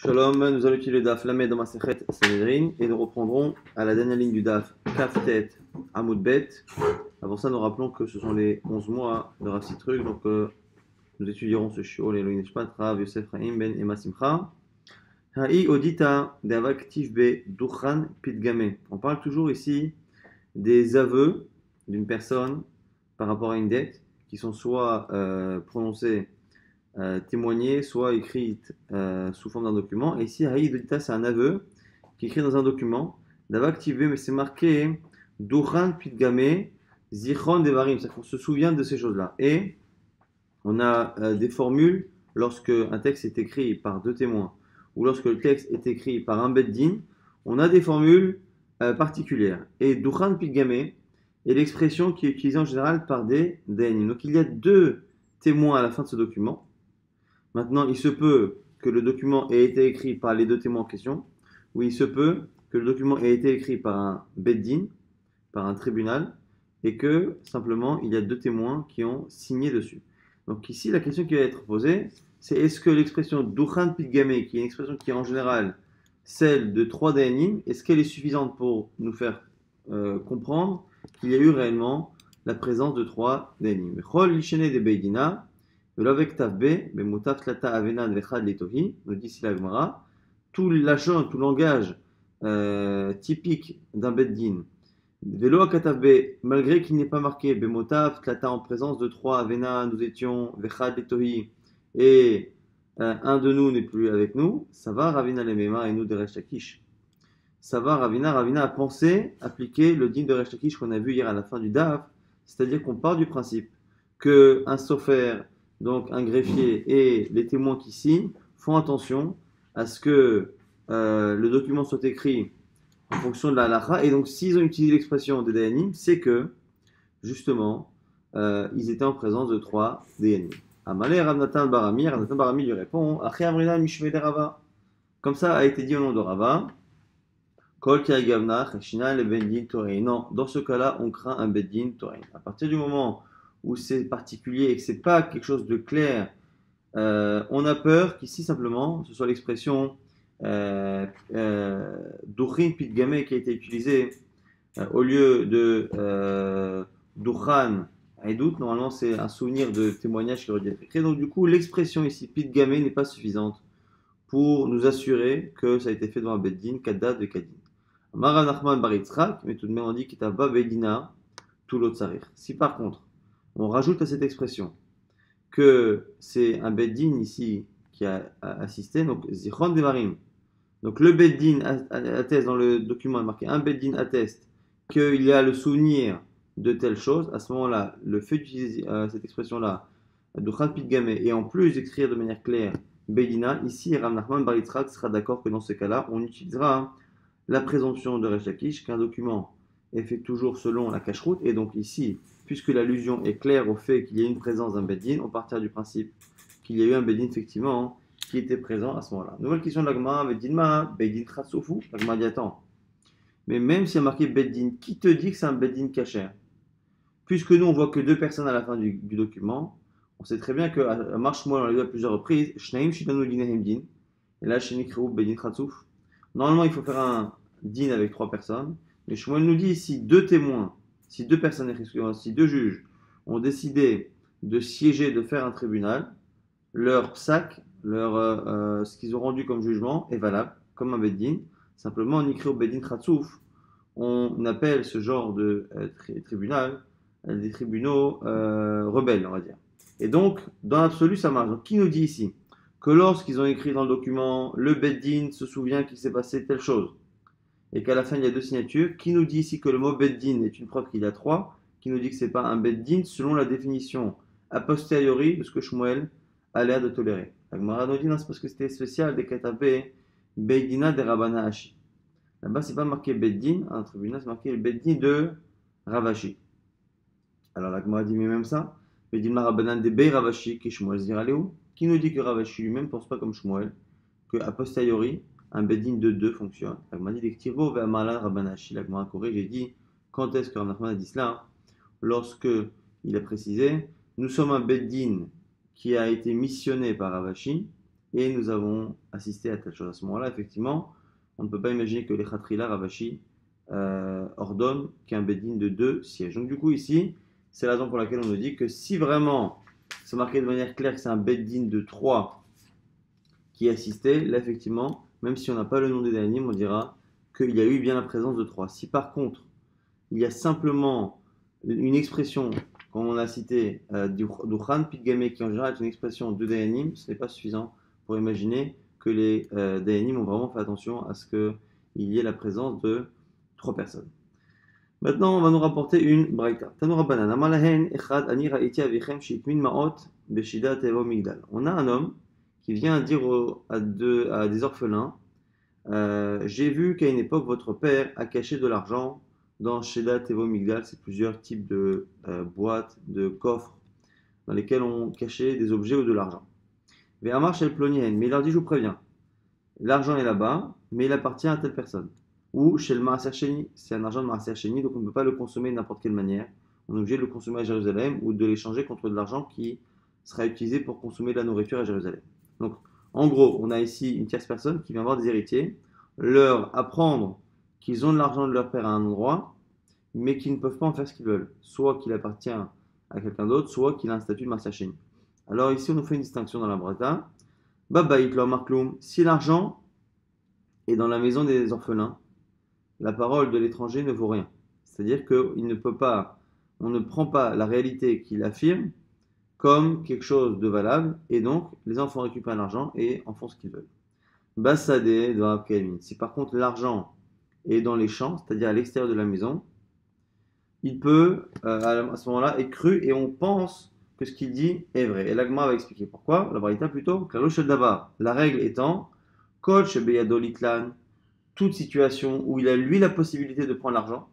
Shalom, nous allons utiliser le DAF Lamed dans Masechet Sanhedrin et nous reprendrons à la dernière ligne du DAF Kaftet Amud Bet. Avant ça, nous rappelons que ce sont les 11 mois de Rav Sitruk, donc nous étudierons ce shiur, les Elohim Nishmat, Rav Yosef Chaim Ben Emma Simcha. Ha'i Odita de Avak Tifbe Duchan Pitgame. On parle toujours ici des aveux d'une personne par rapport à une dette qui sont soit prononcés témoignée, soit écrite sous forme d'un document. Et ici, Haïd Odita, c'est un aveu qui est écrit dans un document. D'abord activé, mais c'est marqué Duchan Pitgame Zichron Devarim. C'est-à-dire qu'on se souvient de ces choses-là. Et on a des formules lorsque un texte est écrit par deux témoins ou lorsque le texte est écrit par un beddin. On a des formules particulières. Et Duchan Pitgame est l'expression qui est utilisée en général par des dayanim. Donc il y a deux témoins à la fin de ce document. Maintenant, il se peut que le document ait été écrit par les deux témoins en question, ou il se peut que le document ait été écrit par un beddin, par un tribunal, et que simplement il y a deux témoins qui ont signé dessus. Donc ici, la question qui va être posée, c'est est-ce que l'expression Duchan Pitgame, qui est une expression qui est en général celle de trois dayanim, est-ce qu'elle est suffisante pour nous faire comprendre qu'il y a eu réellement la présence de trois dayanim? Chol lishene de beidina. Nous dit ici la Gemara, tout langage typique d'un beddin, malgré qu'il n'est pas marqué Bemotav, Tlata en présence de trois Avena, nous étions Vechad Letohi, et un de nous n'est plus avec nous, ça va Ravina Lemema et nous de Resh Lakish. Ça va Ravina a pensé appliquer le din de Resh Lakish qu'on a vu hier à la fin du DAF, c'est-à-dire qu'on part du principe qu'un sofer, donc un greffier et les témoins qui signent font attention à ce que le document soit écrit en fonction de la halakha. Et donc s'ils ont utilisé l'expression des dayanim, c'est que justement ils étaient en présence de trois dayanim. Amalé Rav Natan Barami lui répond Achi Amrina Mishmei de Rava. Comme ça a été dit au nom de Rava. Kol Ki Gavna Cheshina le Beddin Torein. Non, dans ce cas-là, on craint un Beddin Torein. À partir du moment où c'est particulier et que c'est pas quelque chose de clair, on a peur qu'ici simplement ce soit l'expression Duchin Pitgame qui a été utilisée au lieu de Duchan Edout. Normalement, c'est un souvenir de témoignage qui aurait dû être écrit. Donc, du coup, l'expression ici Pitgame n'est pas suffisante pour nous assurer que ça a été fait devant un Beddin, Kadad de Kadin. Mara Nachman Baritzrak, mais tout de même on dit qu'il t'a Beddina tout l'autre sarir. Si par contre, on rajoute à cette expression que c'est un beddin ici qui a assisté, donc Zichron Devarim. Donc le beddin atteste, dans le document marqué, un beddin atteste qu'il y a le souvenir de telle chose. À ce moment-là, le fait d'utiliser cette expression-là, Duchan Pitgame, et en plus d'écrire de manière claire beddina, ici Rav Nachman Bar Yitzchak sera d'accord que dans ce cas-là, on utilisera la présomption de Resh Lakish, qu'un document est fait toujours selon la cacheroute, et donc ici, puisque l'allusion est claire au fait qu'il y a une présence d'un beddin, on partira du principe qu'il y a eu un beddin effectivement qui était présent à ce moment-là. Nouvelle question de l'Agma, beddin khatsoufou. L'Agma dit attends, mais même s'il y a marqué beddin, qui te dit que c'est un beddin kasher? Puisque nous on voit que deux personnes à la fin du document, on sait très bien qu'à Marche Shmuel on l'a vu à plusieurs reprises, Shnaim Shidanu Dinahim Din, et là Shenikreou beddin khatsouf. Normalement il faut faire un din avec trois personnes, mais Shmuel nous dit ici deux témoins. Si deux personnes, si deux juges ont décidé de siéger, de faire un tribunal, leur psak, ce qu'ils ont rendu comme jugement est valable, comme un beddin. Simplement, on écrit au beddin khatsouf, on appelle ce genre de tribunal des tribunaux rebelles, on va dire. Et donc, dans l'absolu, ça marche. Donc, qui nous dit ici que lorsqu'ils ont écrit dans le document, le beddin se souvient qu'il s'est passé telle chose, et qu'à la fin il y a deux signatures, qui nous dit ici que le mot beddin est une preuve qu'il y a trois, qui nous dit que ce n'est pas un beddin selon la définition a posteriori de ce que Shmuel a l'air de tolérer. La Gemara nous dit non, c'est parce que c'était spécial des katabé beddina de Rabana Hashi. Là-bas, c'est pas marqué beddin, un tribunal, c'est marqué le beddin de Ravashi. Alors la Gemara dit mais même ça, beddin Rabbanan de Bey Ravashi, qui Shmuel Ziraléou, qui nous dit que Ravashi lui-même ne pense pas comme Shmuel, que a posteriori, un beddin de deux fonctionne. La Gemara dit d'Ektivo ve Amalan Rabanashi. La Gemara corrige, j'ai dit quand est-ce que Rav Nachman a dit cela? Lorsque il a précisé nous sommes un beddin qui a été missionné par Ravashi et nous avons assisté à telle chose. À ce moment-là, effectivement, on ne peut pas imaginer que les Khatrila Ravashi ordonnent qu'un Bedin de 2 sièges. Donc du coup ici, c'est la raison pour laquelle on nous dit que si vraiment c'est marqué de manière claire que c'est un Bedin de 3 qui assistait, là effectivement, même si on n'a pas le nom des Dayanim, on dira qu'il y a eu bien la présence de 3. Si par contre, il y a simplement une expression, comme on a cité, du Khan Pidgame, qui en général est une expression de Dayanim, ce n'est pas suffisant pour imaginer que les Dayanim ont vraiment fait attention à ce qu'il y ait la présence de 3 personnes. Maintenant, on va nous rapporter une braïta. Tanura Banan, Amalahen, Echad, Ani Ra'iti Avichem, Shitmin Ma'ot, Beshida Tevo Migdal. On a un homme qui vient dire à des orphelins, j'ai vu qu'à une époque, votre père a caché de l'argent dans Sheda Tevo Migdal. C'est plusieurs types de boîtes, de coffres, dans lesquels on cachait des objets ou de l'argent. Ve'amar shel plonien, mais il leur dit, je vous préviens, l'argent est là-bas, mais il appartient à telle personne. Ou chez le Maaser Sheni, c'est un argent de Maaser Sheni, donc on ne peut pas le consommer de n'importe quelle manière. On est obligé de le consommer à Jérusalem ou de l'échanger contre de l'argent qui sera utilisé pour consommer de la nourriture à Jérusalem. Donc, en gros, on a ici une tierce personne qui vient voir des héritiers, leur apprendre qu'ils ont de l'argent de leur père à un endroit, mais qu'ils ne peuvent pas en faire ce qu'ils veulent. Soit qu'il appartient à quelqu'un d'autre, soit qu'il a un statut de Maaser Sheni. Alors ici, on nous fait une distinction dans la Braïta. Babaït lo markloum, si l'argent est dans la maison des orphelins, la parole de l'étranger ne vaut rien. C'est-à-dire qu'il ne peut pas, on ne prend pas la réalité qu'il affirme comme quelque chose de valable, et donc les enfants récupèrent l'argent et en font ce qu'ils veulent. Bassadé de Rabkamin. Si par contre l'argent est dans les champs, c'est-à-dire à l'extérieur de la maison, il peut à ce moment-là être cru et on pense que ce qu'il dit est vrai. Et l'Agma va expliquer pourquoi. La Braïta plutôt. La règle étant, Coach Beyadolitlan, toute situation où il a lui la possibilité de prendre l'argent,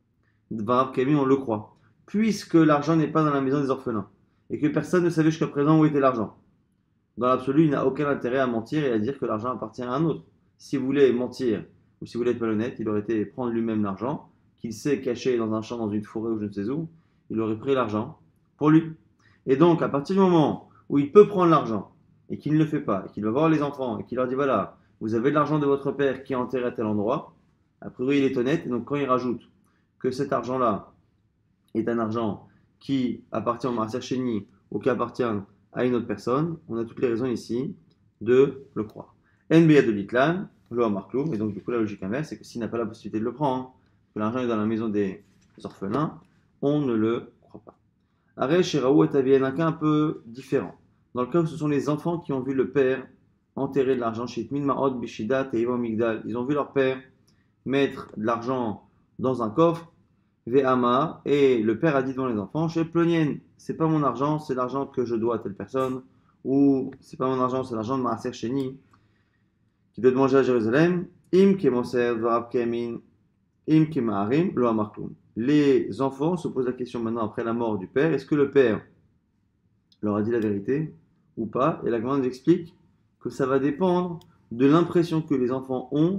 Rav Kami, on le croit, puisque l'argent n'est pas dans la maison des orphelins et que personne ne savait jusqu'à présent où était l'argent. Dans l'absolu, il n'a aucun intérêt à mentir et à dire que l'argent appartient à un autre. S'il voulait mentir ou s'il voulait être malhonnête, il aurait été prendre lui-même l'argent, qu'il sait cacher dans un champ, dans une forêt ou je ne sais où, il aurait pris l'argent pour lui. Et donc, à partir du moment où il peut prendre l'argent et qu'il ne le fait pas, et qu'il va voir les enfants et qu'il leur dit voilà, vous avez de l'argent de votre père qui est enterré à tel endroit, a priori il est honnête, et donc quand il rajoute que cet argent-là est un argent qui appartient au Maaser Sheni ou qui appartient à une autre personne, on a toutes les raisons ici de le croire. NBA de l'Itlan, le Hamarkloum, et donc du coup la logique inverse, c'est que s'il n'a pas la possibilité de le prendre, que l'argent est dans la maison des orphelins, on ne le croit pas. Arrêt chez Raoult et Tavienne, un cas un peu différent. Dans le cas où ce sont les enfants qui ont vu le père enterrer de l'argent chez Itmin Ma'od Bishida Teiva Migdal, ils ont vu leur père mettre de l'argent dans un coffre, Ve'ama, et le père a dit devant les enfants, chez Plonien, c'est pas mon argent, c'est l'argent que je dois à telle personne, ou c'est pas mon argent, c'est l'argent de Maaser Sheni, qui doit manger à Jérusalem, Im Kemoser Varav Kemin, Im Kemaharim, Lo Amarklum. Les enfants se posent la question maintenant après la mort du père, est-ce que le père leur a dit la vérité ou pas? Et la grande nous explique que ça va dépendre de l'impression que les enfants ont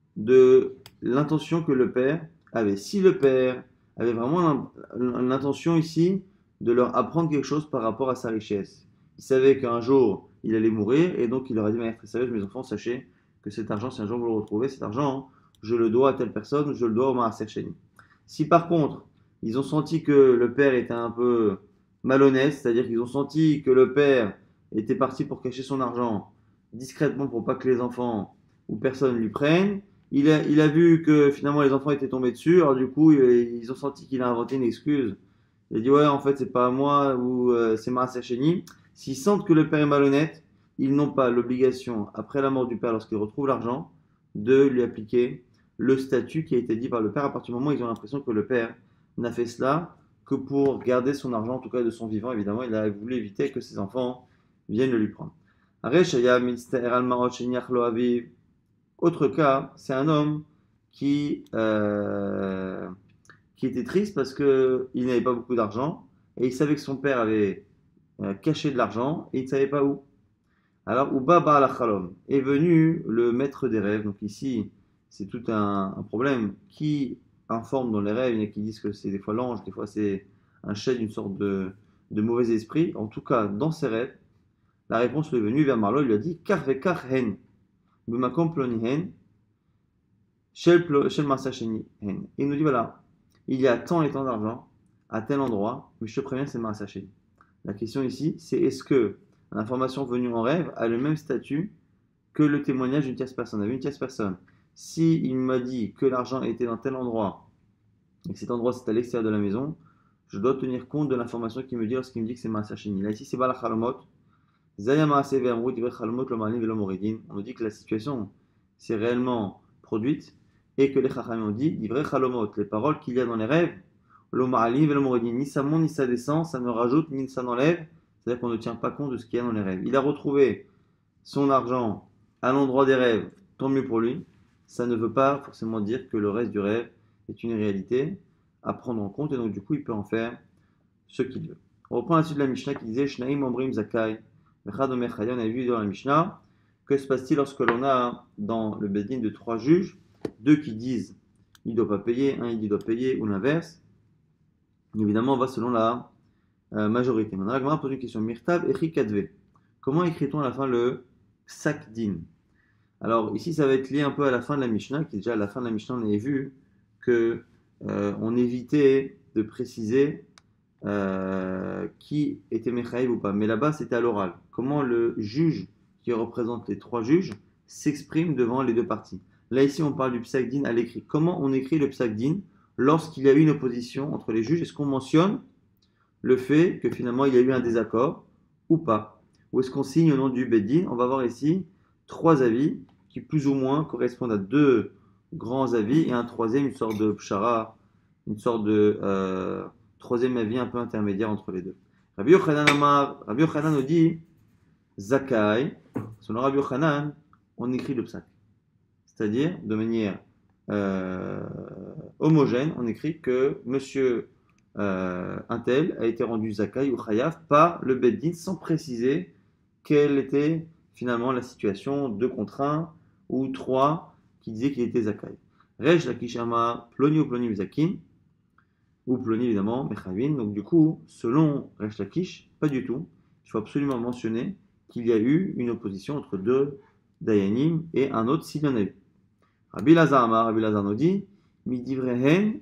de l'intention que le père avait. Si le père avait vraiment l'intention ici de leur apprendre quelque chose par rapport à sa richesse, il savait qu'un jour il allait mourir et donc il leur a dit de manière très sérieuse, mes enfants, sachez que cet argent, si un jour vous le retrouvez, cet argent, je le dois à telle personne, je le dois au Maaser Sheni. Si par contre, ils ont senti que le père était un peu malhonnête, c'est-à-dire qu'ils ont senti que le père était parti pour cacher son argent discrètement pour pas que les enfants ou personne lui prennent, il a vu que finalement les enfants étaient tombés dessus, alors du coup ils ont senti qu'il a inventé une excuse. Il a dit ouais en fait c'est pas moi ou c'est Maaser Sheni. S'ils sentent que le père est malhonnête, ils n'ont pas l'obligation, après la mort du père, lorsqu'ils retrouvent l'argent, de lui appliquer le statut qui a été dit par le père. À partir du moment où ils ont l'impression que le père n'a fait cela que pour garder son argent, en tout cas de son vivant, évidemment, il a voulu éviter que ses enfants viennent le lui prendre. Autre cas, c'est un homme qui était triste parce qu'il n'avait pas beaucoup d'argent et il savait que son père avait caché de l'argent et il ne savait pas où. Alors, Uba Baal Chalom est venu le maître des rêves. Donc ici, c'est tout un problème. Qui informe dans les rêves? Il y en a qui disent que c'est des fois l'ange, des fois c'est un chef d'une sorte de mauvais esprit. En tout cas, dans ses rêves, La réponse lui est venue vers Marlo, il lui a dit Kar ve kar hen, b'makom ploni hen, shel masa sheni hen. Et il nous dit voilà, il y a tant et tant d'argent à tel endroit, mais je te préviens, c'est masa sheni. La question ici, c'est est-ce que l'information venue en rêve a le même statut que le témoignage d'une tierce personne. Avec une tierce personne, si il m'a dit que l'argent était dans tel endroit et que cet endroit c'est à l'extérieur de la maison, je dois tenir compte de l'information qu'il me dit lorsqu'il me dit que c'est Maaseh Sheni. Là ici c'est Bala Chalomot. Zaya Maaseh ve'amrut divrei Chalomot lo ma'alim ve'lo moridin. On nous dit que la situation s'est réellement produite et que les Chachamim ont dit divrei Chalomot, les paroles qu'il y a dans les rêves, lo ma'alim ve'lo moridin, ni ça monte ni ça descend, ça ne rajoute ni ça n'enlève. C'est-à-dire qu'on ne tient pas compte de ce qu'il y a dans les rêves. Il a retrouvé son argent à l'endroit des rêves, tant mieux pour lui. Ça ne veut pas forcément dire que le reste du rêve est une réalité à prendre en compte et donc du coup il peut en faire ce qu'il veut. On reprend la suite de la Mishnah qui disait Shnaim Omrim Zakai. On avait vu dans la Mishnah que se passe-t-il lorsque l'on a dans le Bedin de 3 juges, 2 qui disent il ne doit pas payer, un il dit il doit payer ou l'inverse. Évidemment on va selon la majorité. Maintenant la Gemara pose une question Mirtav Echi Kadve. Comment écrit-on à la fin le Psak Din? Alors ici ça va être lié un peu à la fin de la Mishnah, qui déjà à la fin de la Mishnah on avait vu que on évitait de préciser qui était Mechaïv ou pas. Mais là-bas c'était à l'oral. Comment le juge qui représente les 3 juges s'exprime devant les 2 parties. Là ici on parle du Psak Din à l'écrit. Comment on écrit le Psak Din lorsqu'il y a eu une opposition entre les juges? Est-ce qu'on mentionne le fait que finalement il y a eu un désaccord ou pas? Ou est-ce qu'on signe au nom du Bedin? On va voir ici 3 avis qui plus ou moins correspondent à 2 grands avis et un troisième, une sorte de pshara, une sorte de troisième avis un peu intermédiaire entre les deux. Rabbi Yochanan nous dit Zakai. Selon Rabbi Yochanan, on écrit le psak. C'est-à-dire de manière homogène, on écrit que monsieur un tel a été rendu Zakai ou Chayav par le Beddin sans préciser quelle était finalement la situation 2 contre 1 ou 3 qui disaient qu'il était Zakai. Rej Lakishama Ploni ou Ploni Zakin ou Ploni évidemment Mechavin. Donc du coup, selon Rej Lakish, pas du tout. Il faut absolument mentionner qu'il y a eu une opposition entre 2 Dayanim et un autre s'il y en a eu. Rabbi Lazar Amar, Rabbi Lazar nous dit Midivrehen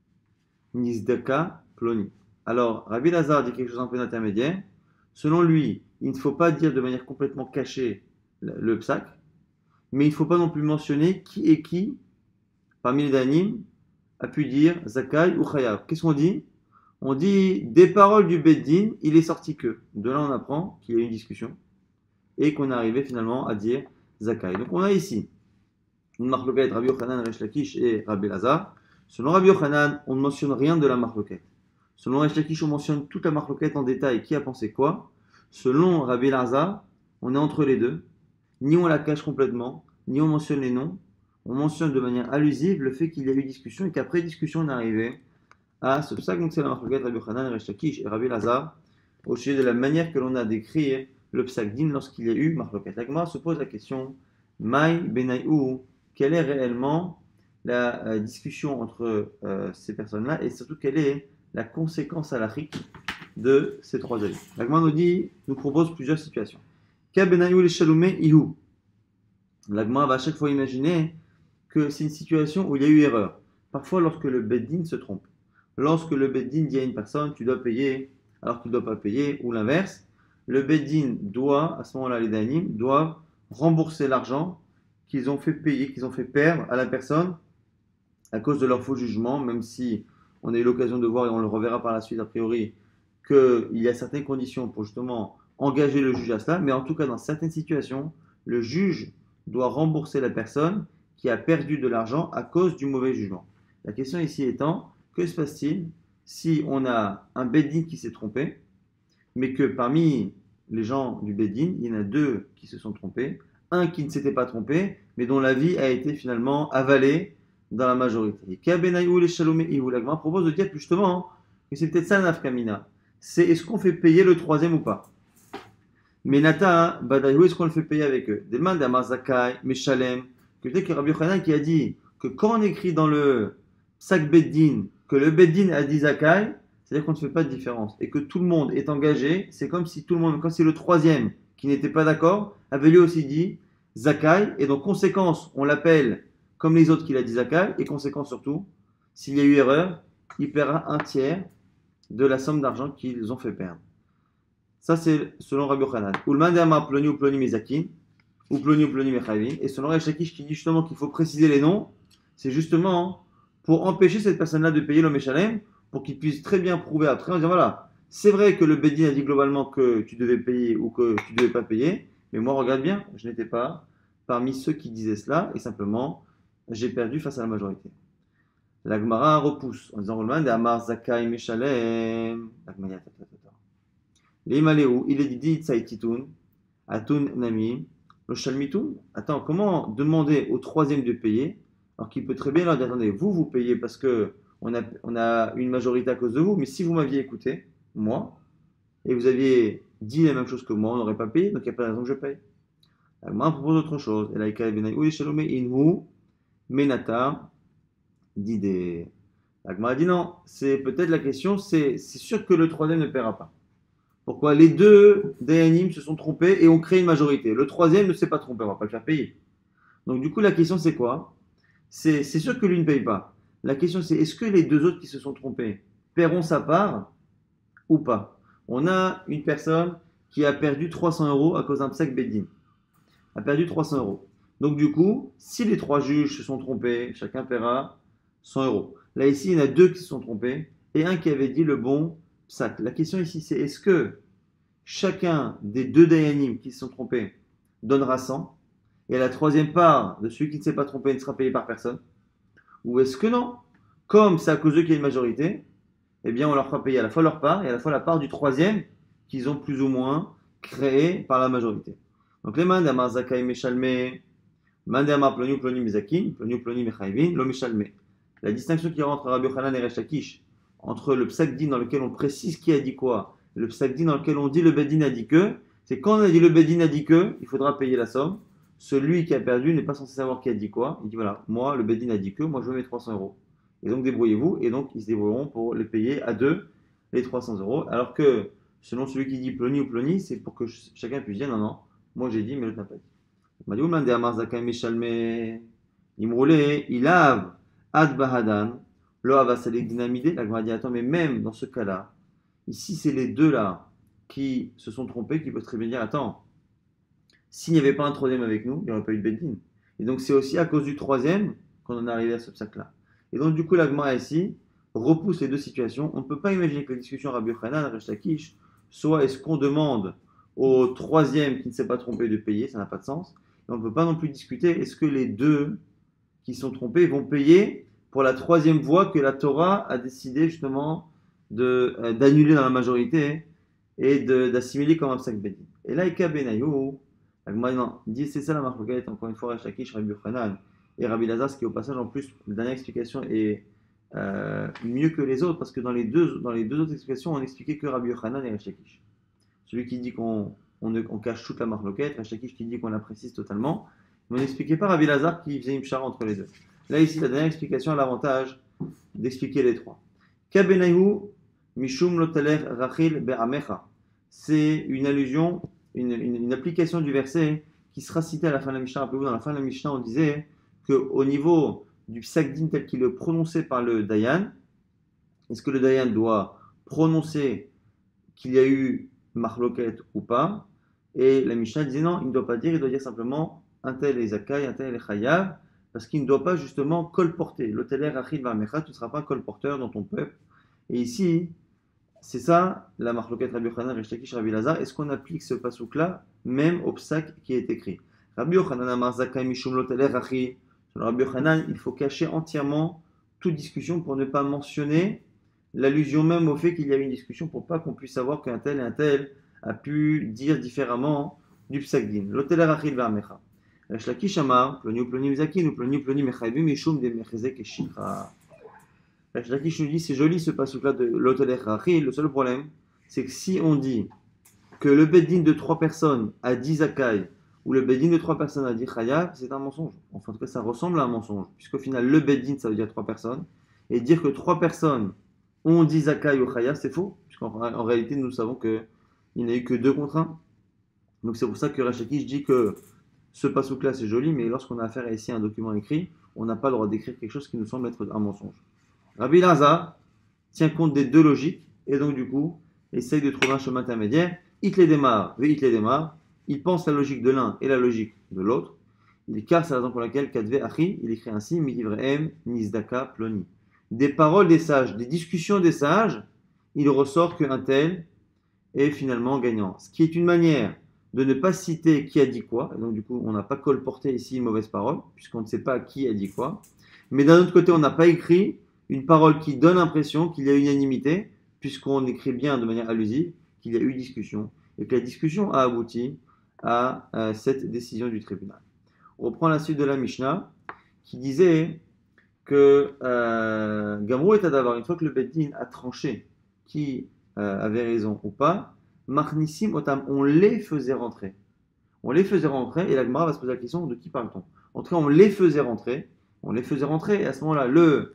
Nizdaka Ploni. Alors, Rabbi Lazar dit quelque chose un peu d'intermédiaire. Selon lui, il ne faut pas dire de manière complètement cachée le psak, mais il ne faut pas non plus mentionner qui, parmi les danim, a pu dire Zakai ou Chayav. Qu'est-ce qu'on dit? On dit des paroles du Beddin, il est sorti que. De là, on apprend qu'il y a eu une discussion et qu'on est arrivé finalement à dire Zakai. Donc, on a ici une marloquette, Rabbi Yochanan, Resh Lakish et Rabbi Lazar. Selon Rabbi Yochanan, on ne mentionne rien de la marloquette. Selon Resh Lakish, on mentionne toute la marloquette en détail, qui a pensé quoi. Selon Rabbi Lazar, on est entre les deux. Ni on la cache complètement, ni on mentionne les noms. On mentionne de manière allusive le fait qu'il y a eu discussion et qu'après discussion, on est arrivé à ce psak. Donc c'est la marloquette Rabbi Yochanan, Resh Lakish et Rabbi Lazar au sujet de la manière que l'on a décrit le psak din lorsqu'il y a eu marloquette. La Gemara se pose la question Maï Benayou, quelle est réellement la discussion entre ces personnes-là et surtout quelle est la conséquence halachique de ces 3 avis. La Gemara nous propose plusieurs situations. Ka Benayou le Shaloumé Ihu. La Gemara va à chaque fois imaginer que c'est une situation où il y a eu erreur. Parfois lorsque le Beddin se trompe. Lorsque le Beddin dit à une personne tu dois payer alors qu'il ne doit pas payer ou l'inverse, le Beddin doit, à ce moment-là les Danim, doivent rembourser l'argent qu'ils ont fait payer, qu'ils ont fait perdre à la personne à cause de leur faux jugement, même si on a eu l'occasion de voir, et on le reverra par la suite a priori, qu'il y a certaines conditions pour justement engager le juge à cela, mais en tout cas dans certaines situations, le juge doit rembourser la personne qui a perdu de l'argent à cause du mauvais jugement. La question ici étant, que se passe-t-il si on a un Beddin qui s'est trompé, mais que parmi les gens du Beddin, il y en a 2 qui se sont trompés, un qui ne s'était pas trompé, mais dont l'avis a été finalement avalé dans la majorité. La Gemara propose de dire justement que c'est peut-être ça la nafkamina. C'est est-ce qu'on fait payer le 3e ou pas? Mais Nata, Badaïou, est-ce qu'on le fait payer avec eux? Demande à Marzakai, Meshalem, que peut-être que Rabbi Yochanan qui a dit que quand on écrit dans le Psak Beddin que le Beddin a dit Zakai, c'est-à-dire qu'on ne fait pas de différence et que tout le monde est engagé, c'est comme si tout le monde, comme si le 3e qui n'était pas d'accord, avait lui aussi dit Zakai, et donc conséquence, on l'appelle comme les autres qu'il a dit Zakai, et conséquence surtout, s'il y a eu erreur, il paiera un tiers de la somme d'argent qu'ils ont fait perdre. Ça, c'est selon Rabbi Yochanan. Ulman de Amar Ploni ou Ploni Mezakin, ou Ploni Mechavin. Et selon Resh Lakish qui dit justement qu'il faut préciser les noms, c'est justement pour empêcher cette personne-là de payer l'homme Shalem, pour qu'il puisse très bien prouver après en disant voilà, c'est vrai que le Bedin a dit globalement que tu devais payer ou que tu ne devais pas payer, mais moi, regarde bien, je n'étais pas parmi ceux qui disaient cela, et simplement, j'ai perdu face à la majorité. La Gemara repousse en disant Ulman de Amar Zakai Meshalem. La Gemara L'Imaléou, il est dit Tsaïtitoun, Atun Nami, le Shalmitoun. Attends, comment demander au troisième de payer alors qu'il peut très bien leur dire attendez, vous payez parce que on a une majorité à cause de vous, mais si vous m'aviez écouté, moi, et vous aviez dit la même chose que moi, on n'aurait pas payé, donc il n'y a pas de raison que je paye. La Gemara propose autre chose. Et là, Inhu, Menata, d'idée. La Gemara dit non, c'est peut-être la question, c'est sûr que le troisième ne paiera pas. Pourquoi les deux Dayanim se sont trompés et ont créé une majorité. Le troisième ne s'est pas trompé, on ne va pas le faire payer. Donc du coup, la question c'est quoi? C'est sûr que lui ne paye pas. La question c'est est-ce que les deux autres qui se sont trompés paieront sa part ou pas? On a une personne qui a perdu 300 euros à cause d'un psak Beddin. A perdu 300 euros. Donc du coup, si les trois juges se sont trompés, chacun paiera 100 euros. Là ici, il y en a deux qui se sont trompés et un qui avait dit le bon psak. La question ici c'est est-ce que chacun des deux Dayanim qui se sont trompés donnera 100 et la troisième part de celui qui ne s'est pas trompé ne sera payé par personne? Ou est-ce que non? Comme c'est à cause d'eux qu'il y a une majorité, eh bien on leur fera payer à la fois leur part et à la fois la part du troisième qu'ils ont plus ou moins créé par la majorité. Donc les mains d'Amar Zakai Meshalme, main d'Amar Ploni ou Ploni Mezakin, Ploni ou Ploni Mechaivin, lo Meshalme. La distinction qui rentre Rabbi Yochanan et Resh Lakish entre le psak din dans lequel on précise qui a dit quoi, et le psak din dans lequel on dit le Bedin a dit que, c'est quand on a dit le Bedin a dit que, il faudra payer la somme. Celui qui a perdu n'est pas censé savoir qui a dit quoi. Il dit voilà, moi le Bedin a dit que, moi je veux mes 300 euros. Et donc débrouillez-vous, et donc ils se débrouilleront pour les payer à deux les 300 euros. Alors que selon celui qui dit Ploni ou Ploni, c'est pour que chacun puisse dire non, non, moi j'ai dit, mais l'autre n'a pas dit. Il m'a dit Oumande Amar Zakai Meshalme, Imroulé, Ilav, Ad Bahadan. Lo avasalik dynamidé, la Gemara dit attends, mais même dans ce cas-là, ici c'est les deux là qui se sont trompés, qui peuvent très bien dire attends, s'il n'y avait pas un troisième avec nous, il n'y aurait pas eu de Beddin. Et donc c'est aussi à cause du troisième qu'on en est arrivé à ce psak-là. Et donc du coup la Gemara ici repousse les deux situations. On ne peut pas imaginer que la discussion Rabbi Yochanan, Resh Lakish, soit est-ce qu'on demande au troisième qui ne s'est pas trompé de payer, ça n'a pas de sens. Et on ne peut pas non plus discuter est-ce que les deux qui sont trompés vont payer pour la troisième voie que la Torah a décidé justement d'annuler dans la majorité et d'assimiler comme un psak Beddin. Et là, Eka Benayou, la Gemara dit c'est ça la marque, encore une fois, Resh Lakish, Rabbi Yochanan et Rabbi Lazar, ce qui au passage en plus, la dernière explication est mieux que les autres, parce que dans les deux autres explications, on expliquait que Rabbi Yochanan et Resh Lakish. Celui qui dit qu'on cache toute la marloquette, Resh Lakish qui dit qu'on la précise totalement, mais on n'expliquait pas Rabbi Lazar qui faisait une pshara entre les deux. Là, ici, la dernière explication a l'avantage d'expliquer les trois. Kabenahu Mishum Lotaler Rachil Be'amecha. C'est une allusion, une application du verset qui sera cité à la fin de la Mishnah. Rappelez-vous, dans la fin de la Mishnah, on disait qu'au niveau du psak din tel qu'il est prononcé par le Dayan, est-ce que le Dayan doit prononcer qu'il y a eu marloquette ou pas? Et la Mishnah disait non, il ne doit pas dire, il doit dire simplement un tel est zakai, un tel est chayav, parce qu'il ne doit pas justement colporter. L'hôteler Achil Vamecha, tu ne seras pas un colporteur dans ton peuple. Et ici, c'est ça, la marloquette Rabbi Yochanan, Resh Lakish, Rabbi Lazar. Est-ce qu'on applique ce pasouk-là, même au psak qui est écrit? Rabbi Yochanan Amar Zakai Mishum l'hôteler Achil. Sur Rabbi Yochanan, il faut cacher entièrement toute discussion pour ne pas mentionner l'allusion même au fait qu'il y a eu une discussion pour pas qu'on puisse savoir qu'un tel et un tel a pu dire différemment du psak din. L'hôteler Achil Vamecha. Resh Lakish Amar, Ploni ou Ploni Mezakin ou Ploni ou Ploni Mechayvim Mishum de Mechezek et Shikra. Resh Lakish nous dit c'est joli ce pasouk-là de l'hôteler Achil. Le seul problème, c'est que si on dit que le beddin de 3 personnes a dit zakai ou le beddin de 3 personnes a dit chayav, c'est un mensonge. Enfin, en tout cas, ça ressemble à un mensonge, puisqu'au final, le beddin, ça veut dire 3 personnes, et dire que 3 personnes ont dit zakai ou chayav, c'est faux, puisqu'en réalité, nous savons qu'il n'y a eu que 2 contre 1. Donc c'est pour ça que Rachakish dit que ce pasouk-là c'est joli, mais lorsqu'on a affaire à ici à un document écrit, on n'a pas le droit d'écrire quelque chose qui nous semble être un mensonge. Rabbi Laza tient compte des deux logiques et donc du coup essaye de trouver un chemin intermédiaire. Il les démarre. Il pense la logique de l'un et la logique de l'autre. Car c'est la raison pour laquelle Kadve Achi, il écrit ainsi Midivrehem Nizdaka Ploni. Des paroles des sages, des discussions des sages, il ressort qu'un tel est finalement gagnant. Ce qui est une manière de ne pas citer qui a dit quoi. Et donc du coup, on n'a pas colporté ici une mauvaise parole, puisqu'on ne sait pas qui a dit quoi. Mais d'un autre côté, on n'a pas écrit une parole qui donne l'impression qu'il y a unanimité, puisqu'on écrit bien de manière allusive qu'il y a eu discussion, et que la discussion a abouti à cette décision du tribunal. On reprend la suite de la Mishnah, qui disait que Gamrou est à d'avoir, une fois que le Beddin a tranché qui avait raison ou pas, Marnissim Otam, on les faisait rentrer. On les faisait rentrer, et la Gemara va se poser la question de qui parle-t-on. En tout cas, on les faisait rentrer, et à ce moment-là, le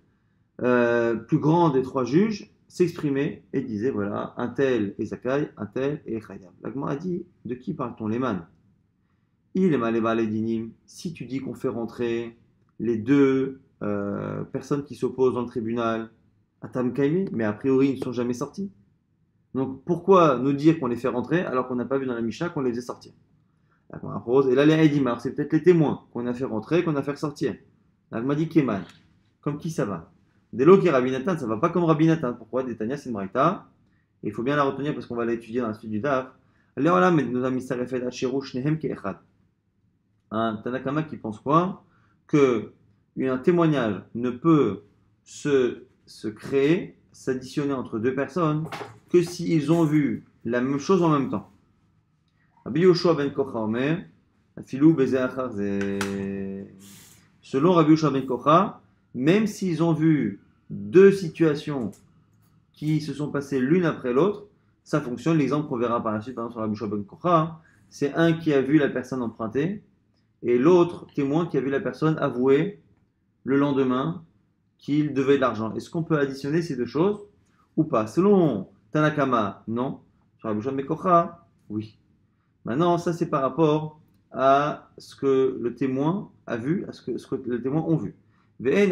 plus grand des trois juges s'exprimait et disait voilà, un tel est Zakai, un tel est Khayab. La Gemara a dit de qui parle-t-on, les man? Il est malé les dinim. Si tu dis qu'on fait rentrer les deux personnes qui s'opposent dans le tribunal à Tam Kaimi, mais a priori ils ne sont jamais sortis. Donc pourquoi nous dire qu'on les fait rentrer alors qu'on n'a pas vu dans la Mishnah qu'on les faisait sortir? Et là les Haïdimar, c'est peut-être les témoins qu'on a fait rentrer, qu'on a fait sortir. Là, m'a dit Keman. Comme qui ça va? Dès qui est Rabbi Nathan, ça va pas comme Rabbi Nathan. Pourquoi? Détania, c'est une braïta. Il faut bien la retenir parce qu'on va l'étudier dans la suite du DAF. Nous a mis ça refait Shnehem Keechad. Un Tanakama qui pense quoi? Que un témoignage ne peut se créer, s'additionner entre deux personnes que s'ils ont vu la même chose en même temps. Rabbi Yoshua ben Kocha Omer, Afilou Beze Achar Ze. Selon Rabbi Yoshua ben Kocha, même s'ils ont vu deux situations qui se sont passées l'une après l'autre, ça fonctionne. L'exemple qu'on verra par la suite, par exemple, sur Rabbi Yoshua ben Kocha, c'est un qui a vu la personne emprunter et l'autre témoin qui a vu la personne avouer le lendemain qu'il devait de l'argent. Est-ce qu'on peut additionner ces deux choses ou pas? Selon Tanakama, non. Sur Rabbi Yoshua ben Kocha, oui. Maintenant, ça c'est par rapport à ce que le témoin a vu, à ce que les témoins ont vu. Et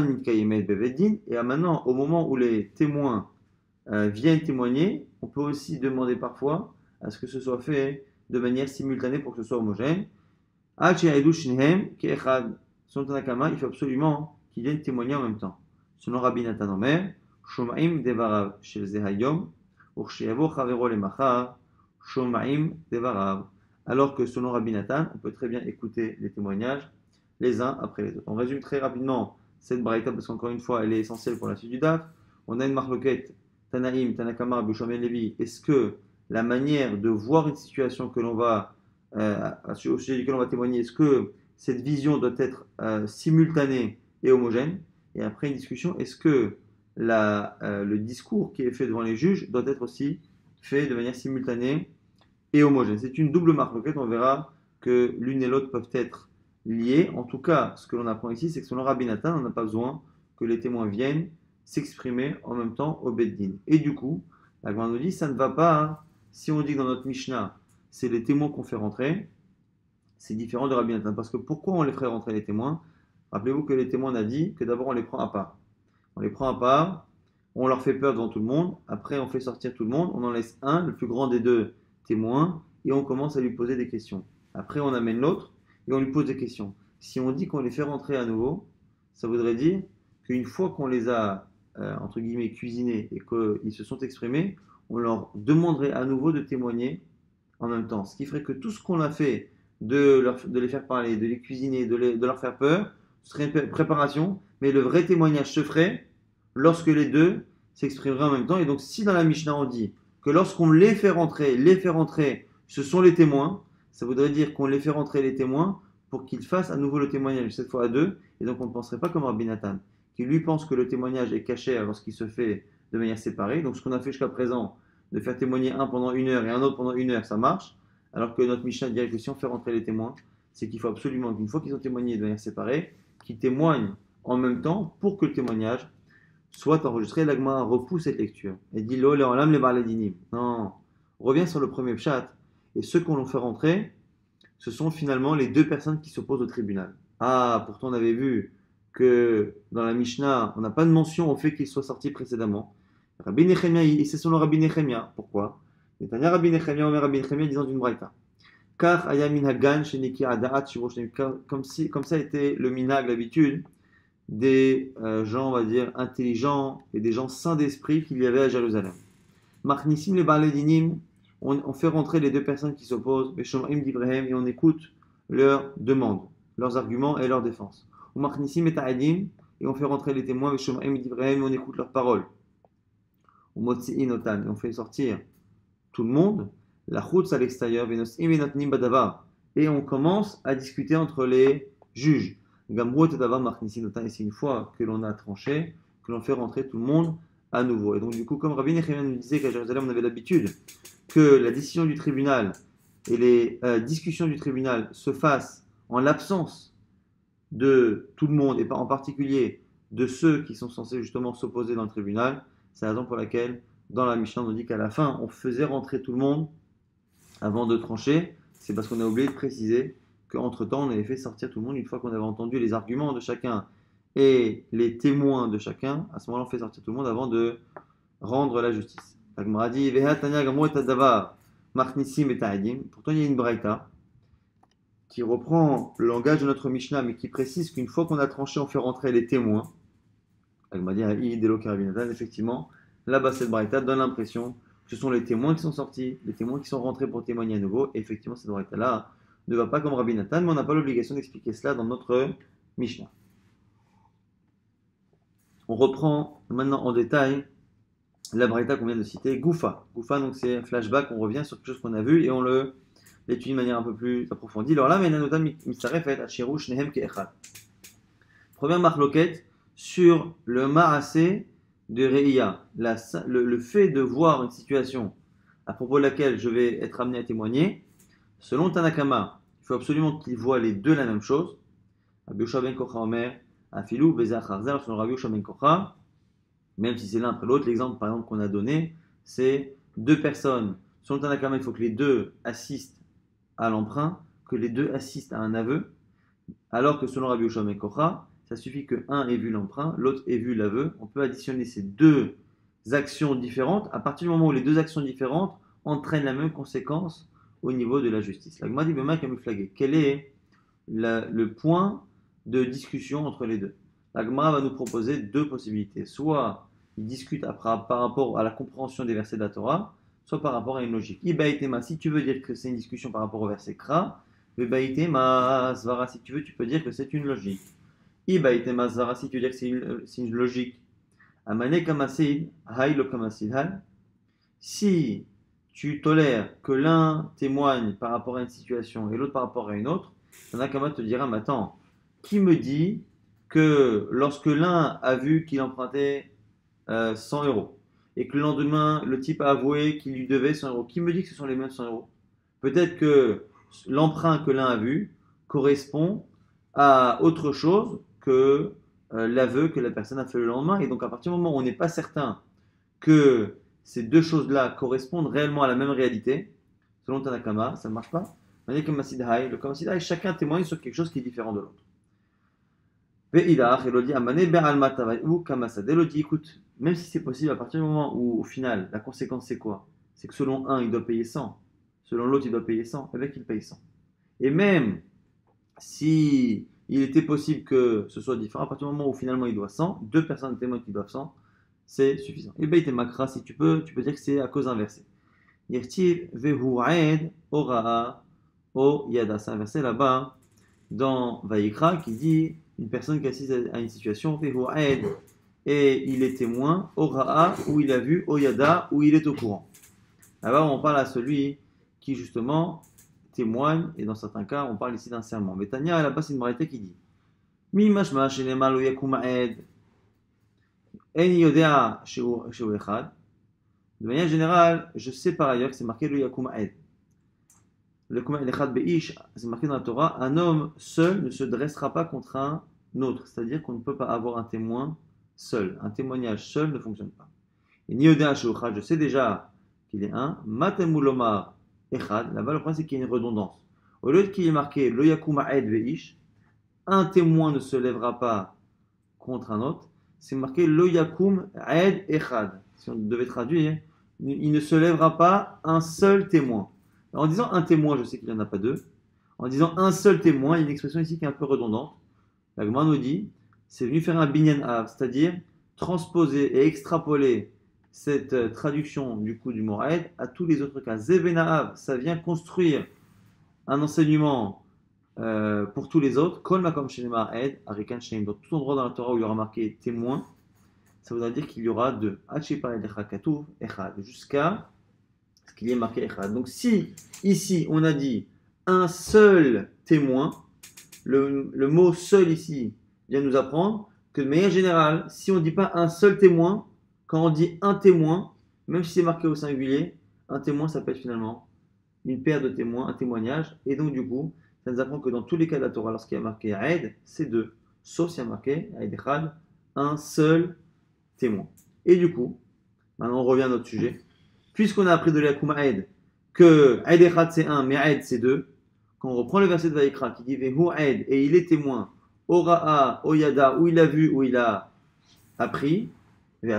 maintenant, au moment où les témoins viennent témoigner, on peut aussi demander parfois à ce que ce soit fait de manière simultanée pour que ce soit homogène. Selon Tanakama, il faut absolument qu'ils viennent témoigner en même temps. Selon Rabbi Nathan Omer, Shomaim devarav shel zehayom, ursheyavo chavero lemachar, Shomaim devarav. Alors que selon Rabbi Nathan, on peut très bien écouter les témoignages les uns après les autres. On résume très rapidement cette braïta parce qu'encore une fois, elle est essentielle pour la suite du DAF. On a une marloquette, Tanaïm, Tanakama, Rabbi Shimon ben Levi. Est-ce que la manière de voir une situation que l'on va, au sujet duquel on va témoigner, est-ce que cette vision doit être simultanée et homogène? Et après une discussion, est-ce que le discours qui est fait devant les juges doit être aussi fait de manière simultanée et homogène? C'est une double marloquette, on verra que l'une et l'autre peuvent être liés. En tout cas, ce que l'on apprend ici, c'est que selon Rabbi Nathan, on n'a pas besoin que les témoins viennent s'exprimer en même temps au Beddin. Et du coup, la Gemara nous dit, ça ne va pas. Hein. Si on dit que dans notre Mishnah, c'est les témoins qu'on fait rentrer, c'est différent de Rabbi Nathan. Parce que pourquoi on les ferait rentrer les témoins? Rappelez-vous que les témoins, on a dit que d'abord on les prend à part. On les prend à part, on leur fait peur devant tout le monde, après on fait sortir tout le monde, on en laisse un, le plus grand des deux témoins, et on commence à lui poser des questions. Après on amène l'autre, et on lui pose des questions. Si on dit qu'on les fait rentrer à nouveau, ça voudrait dire qu'une fois qu'on les a, entre guillemets, cuisinés et qu'ils se sont exprimés, on leur demanderait à nouveau de témoigner en même temps. Ce qui ferait que tout ce qu'on a fait de les faire parler, de les cuisiner, de leur faire peur, ce serait une préparation, mais le vrai témoignage se ferait lorsque les deux s'exprimeraient en même temps. Et donc si dans la Mishnah on dit que lorsqu'on les fait rentrer, ce sont les témoins, ça voudrait dire qu'on les fait rentrer les témoins pour qu'ils fassent à nouveau le témoignage, cette fois à deux, et donc on ne penserait pas comme Rabbi Nathan, qui lui pense que le témoignage est caché lorsqu'il se fait de manière séparée. Donc ce qu'on a fait jusqu'à présent, de faire témoigner un pendant 1 heure et un autre pendant 1 heure, ça marche, alors que notre Mishnah dirait que si on fait rentrer les témoins, c'est qu'il faut absolument qu'une fois qu'ils ont témoigné de manière séparée, qu'ils témoignent en même temps pour que le témoignage soit enregistré. L'Agma repousse cette lecture et dit Lo le olam le baladinim. Non, on revient sur le premier pshat Et ceux qu'on l'on fait rentrer, ce sont finalement les deux personnes qui s'opposent au tribunal. Ah, pourtant on avait vu que dans la Mishnah, on n'a pas de mention au fait qu'il soit sorti précédemment. Rabbi Nechemia, et c'est selon Rabbi Nechemia. Pourquoi? Netanya Rabbi Nechemia, Omer Rabbi Nechemia disant d'une braïta. Car Aya Minhagan, Sheniki Adaat, comme ça était le minhag, l'habitude des gens, on va dire, intelligents et des gens sains d'esprit qu'il y avait à Jérusalem. Machnissim les Baledinim, on fait rentrer les deux personnes qui s'opposent, et on écoute leurs demandes, leurs arguments et leurs défenses. Ou Machnissim et Ta'adim, et on fait rentrer les témoins, et on écoute leurs paroles. Ou Motzi'in Otan, et on fait sortir tout le monde, la chutz à l'extérieur, et on commence à discuter entre les juges. Et c'est une fois que l'on a tranché, que l'on fait rentrer tout le monde à nouveau. Et donc du coup, comme Rabbi Nechemia nous disait qu'à Jérusalem, on avait l'habitude que la décision du tribunal et les discussions du tribunal se fassent en l'absence de tout le monde, et en particulier de ceux qui sont censés justement s'opposer dans le tribunal, c'est la raison pour laquelle dans la Mishnah, on dit qu'à la fin, on faisait rentrer tout le monde avant de trancher. C'est parce qu'on a oublié de préciser qu'entre-temps, on avait fait sortir tout le monde une fois qu'on avait entendu les arguments de chacun et les témoins de chacun. À ce moment-là, on fait sortir tout le monde avant de rendre la justice. L'Agmara dit pourtant, il y a une braïta qui reprend le langage de notre Mishnah, mais qui précise qu'une fois qu'on a tranché, on fait rentrer les témoins. L'Agmara dit effectivement, là-bas, cette braïta donne l'impression que ce sont les témoins qui sont sortis, les témoins qui sont rentrés pour témoigner à nouveau. Et effectivement, cette braïta-là ne va pas comme Rabbi Nathan, mais on n'a pas l'obligation d'expliquer cela dans notre Mishnah. On reprend maintenant en détail la braïta qu'on vient de citer, Goufa. Goufa, donc c'est un flashback, on revient sur quelque chose qu'on a vu et on l'étudie de manière un peu plus approfondie. Alors là, première marloquette sur le ma'asé de Reïa, le fait de voir une situation à propos de laquelle je vais être amené à témoigner. Selon Tanakama, il faut absolument qu'ils voient les deux la même chose. Rabbi Yoshua ben Kocha Omer, Afilou, Bezach Harzal, selon Rabbi Yoshua ben Kocha, même si c'est l'un après l'autre, l'exemple par exemple qu'on a donné, c'est deux personnes. Selon Tanakama, il faut que les deux assistent à l'emprunt, que les deux assistent à un aveu, alors que selon Rabbi Yoshua ben Kocha, ça suffit que un ait vu l'emprunt, l'autre ait vu l'aveu. On peut additionner ces deux actions différentes à partir du moment où les deux actions différentes entraînent la même conséquence au niveau de la justice. La Gemara dit Bema Kamuflagé. Quel est le point de discussion entre les deux? La Gemara va nous proposer deux possibilités. Soit ils discutent par rapport à la compréhension des versets de la Torah, soit par rapport à une logique. Ibaïtema, si tu veux dire que c'est une discussion par rapport au verset Kra, Ibaïtema Svara, si tu veux, tu peux dire que c'est une logique. Ibaïtema Svara, si tu veux dire que c'est une logique. Amane Kamasid, Haïlo Kamasid, si tu tolères que l'un témoigne par rapport à une situation et l'autre par rapport à une autre, Tanakama te dira, mais attends, qui me dit que lorsque l'un a vu qu'il empruntait 100 euros et que le lendemain, le type a avoué qu'il lui devait 100 euros, qui me dit que ce sont les mêmes 100 euros? Peut-être que l'emprunt que l'un a vu correspond à autre chose que l'aveu que la personne a fait le lendemain. Et donc à partir du moment où on n'est pas certain que ces deux choses-là correspondent réellement à la même réalité, selon Tanakama, ça ne marche pas. Le Kamasidhaï, chacun témoigne sur quelque chose qui est différent de l'autre. Elodie, écoute, même si c'est possible, à partir du moment où, au final, la conséquence c'est quoi? C'est que selon un, il doit payer 100, selon l'autre, il doit payer 100, et bien qu'il paye 100. Et même si il était possible que ce soit différent, à partir du moment où finalement il doit 100, deux personnes témoignent qui doivent 100, c'est suffisant. Et bien, il makra, si tu peux dire que c'est à cause inversée. Yertiv vehu'ed ora'a o yada. C'est un verset là-bas dans Vaïkra qui dit une personne qui assiste à une situation, vehu'ed, et il est témoin, ora'a, où il a vu, o yada, où il est au courant. Là-bas, on parle à celui qui justement témoigne, et dans certains cas, on parle ici d'un serment. Mais Tania, là-bas, c'est une braïta qui dit Mi mashma shenema lo yakuma'ed. De manière générale, je sais par ailleurs que c'est marqué le Yakum Aed. Le Yakum Aed Echad Beish, c'est marqué dans la Torah, un homme seul ne se dressera pas contre un autre. C'est-à-dire qu'on ne peut pas avoir un témoin seul. Un témoignage seul ne fonctionne pas. Et Niodea Sheuchad, je sais déjà qu'il est un. Matemulomar echad. Là-bas, le problème, c'est qu'il y a une redondance. Au lieu qu'il y ait marqué lo yakum ha'ed ve'ish, un témoin ne se lèvera pas contre un autre, c'est marqué lo yakum ha'ed echad. Si on devait traduire, il ne se lèvera pas un seul témoin. Alors, en disant un témoin, je sais qu'il n'y en a pas deux. En disant un seul témoin, il y a une expression ici qui est un peu redondante. La Gemara nous dit, c'est venu faire un binyan av, c'est-à-dire transposer et extrapoler cette traduction du coup du mot aed à tous les autres cas. Zevena av, ça vient construire un enseignement pour tous les autres. Kol makom shenema aed, arikan shenim. Donc tout endroit dans la Torah où il y aura marqué témoin, ça voudra dire qu'il y aura deux. Hachepa elecha katuv echad, jusqu'à ce qu'il y ait marqué echad. Donc si ici on a dit un seul témoin, le mot seul ici vient nous apprendre que de manière générale, si on ne dit pas un seul témoin, quand on dit un témoin, même si c'est marqué au singulier, un témoin ça peut être finalement une paire de témoins, un témoignage, et donc du coup, ça nous apprend que dans tous les cas de la Torah, lorsqu'il y a marqué Aed, c'est deux, sauf s'il y a marqué Aed Echad, un seul témoin. Et du coup, maintenant on revient à notre sujet, puisqu'on a appris de l'Akum Aed que Aed Echad c'est un, mais Aed c'est deux, quand on reprend le verset de Vaïkra qui dit Vehu Aed, et il est témoin, Ora'a, Oyada, où il a vu, où il a appris, et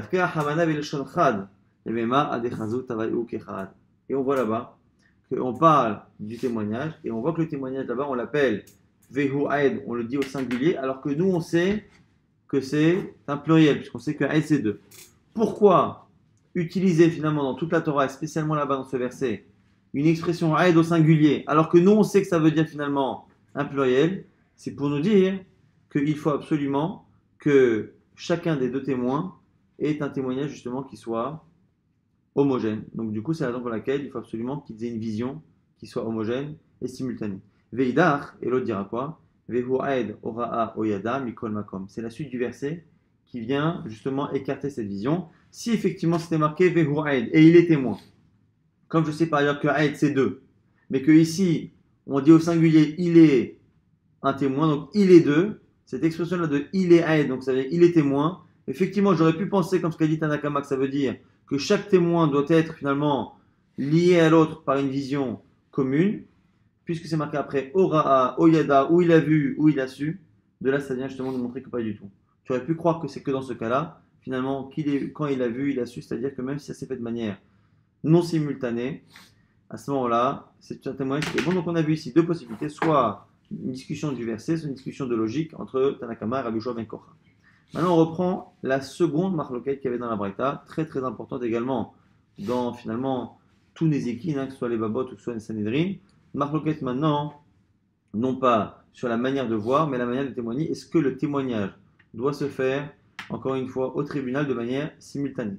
on voit là-bas qu'on parle du témoignage, et on voit que le témoignage là-bas, on l'appelle Vehu Aed, on le dit au singulier, alors que nous, on sait que c'est un pluriel, puisqu'on sait que Aed, c'est deux. Pourquoi utiliser finalement dans toute la Torah, et spécialement là-bas dans ce verset, une expression Aed au singulier, alors que nous, on sait que ça veut dire finalement un pluriel? C'est pour nous dire qu'il faut absolument que chacun des deux témoins ait un témoignage justement qui soit homogène. Donc du coup, c'est la raison pour laquelle il faut absolument qu'ils aient une vision qui soit homogène et simultanée. Veidar, et l'autre dira quoi? Vehu aed ora'a oyada mikol makom. C'est la suite du verset qui vient justement écarter cette vision. Si effectivement c'était marqué Vehu aed et il est témoin, comme je sais par ailleurs que aed c'est deux, mais que ici on dit au singulier il est un témoin, donc il est deux, cette expression-là de il est aed, donc ça veut dire il est témoin. Effectivement, j'aurais pu penser, comme ce qu'a dit Tanakama, que ça veut dire que chaque témoin doit être finalement lié à l'autre par une vision commune, puisque c'est marqué après Ora'a, Oyada, où il a vu, où il a su. De là, ça vient justement nous montrer que pas du tout. Tu aurais pu croire que c'est que dans ce cas-là, finalement, quand il a vu, il a su, c'est-à-dire que même si ça s'est fait de manière non simultanée, à ce moment-là, c'est un témoignage qui est bon. Donc on a vu ici deux possibilités, soit une discussion du verset, soit une discussion de logique entre Tanakama et Rabbi Yoshua ben Kocha. Maintenant, on reprend la seconde marloquette qu'il y avait dans la Braïta, très très importante également dans finalement tous les équines, que ce soit les Babot ou que ce soit les Sanhedrin. Marloquette maintenant, non pas sur la manière de voir, mais la manière de témoigner. Est-ce que le témoignage doit se faire, encore une fois, au tribunal de manière simultanée?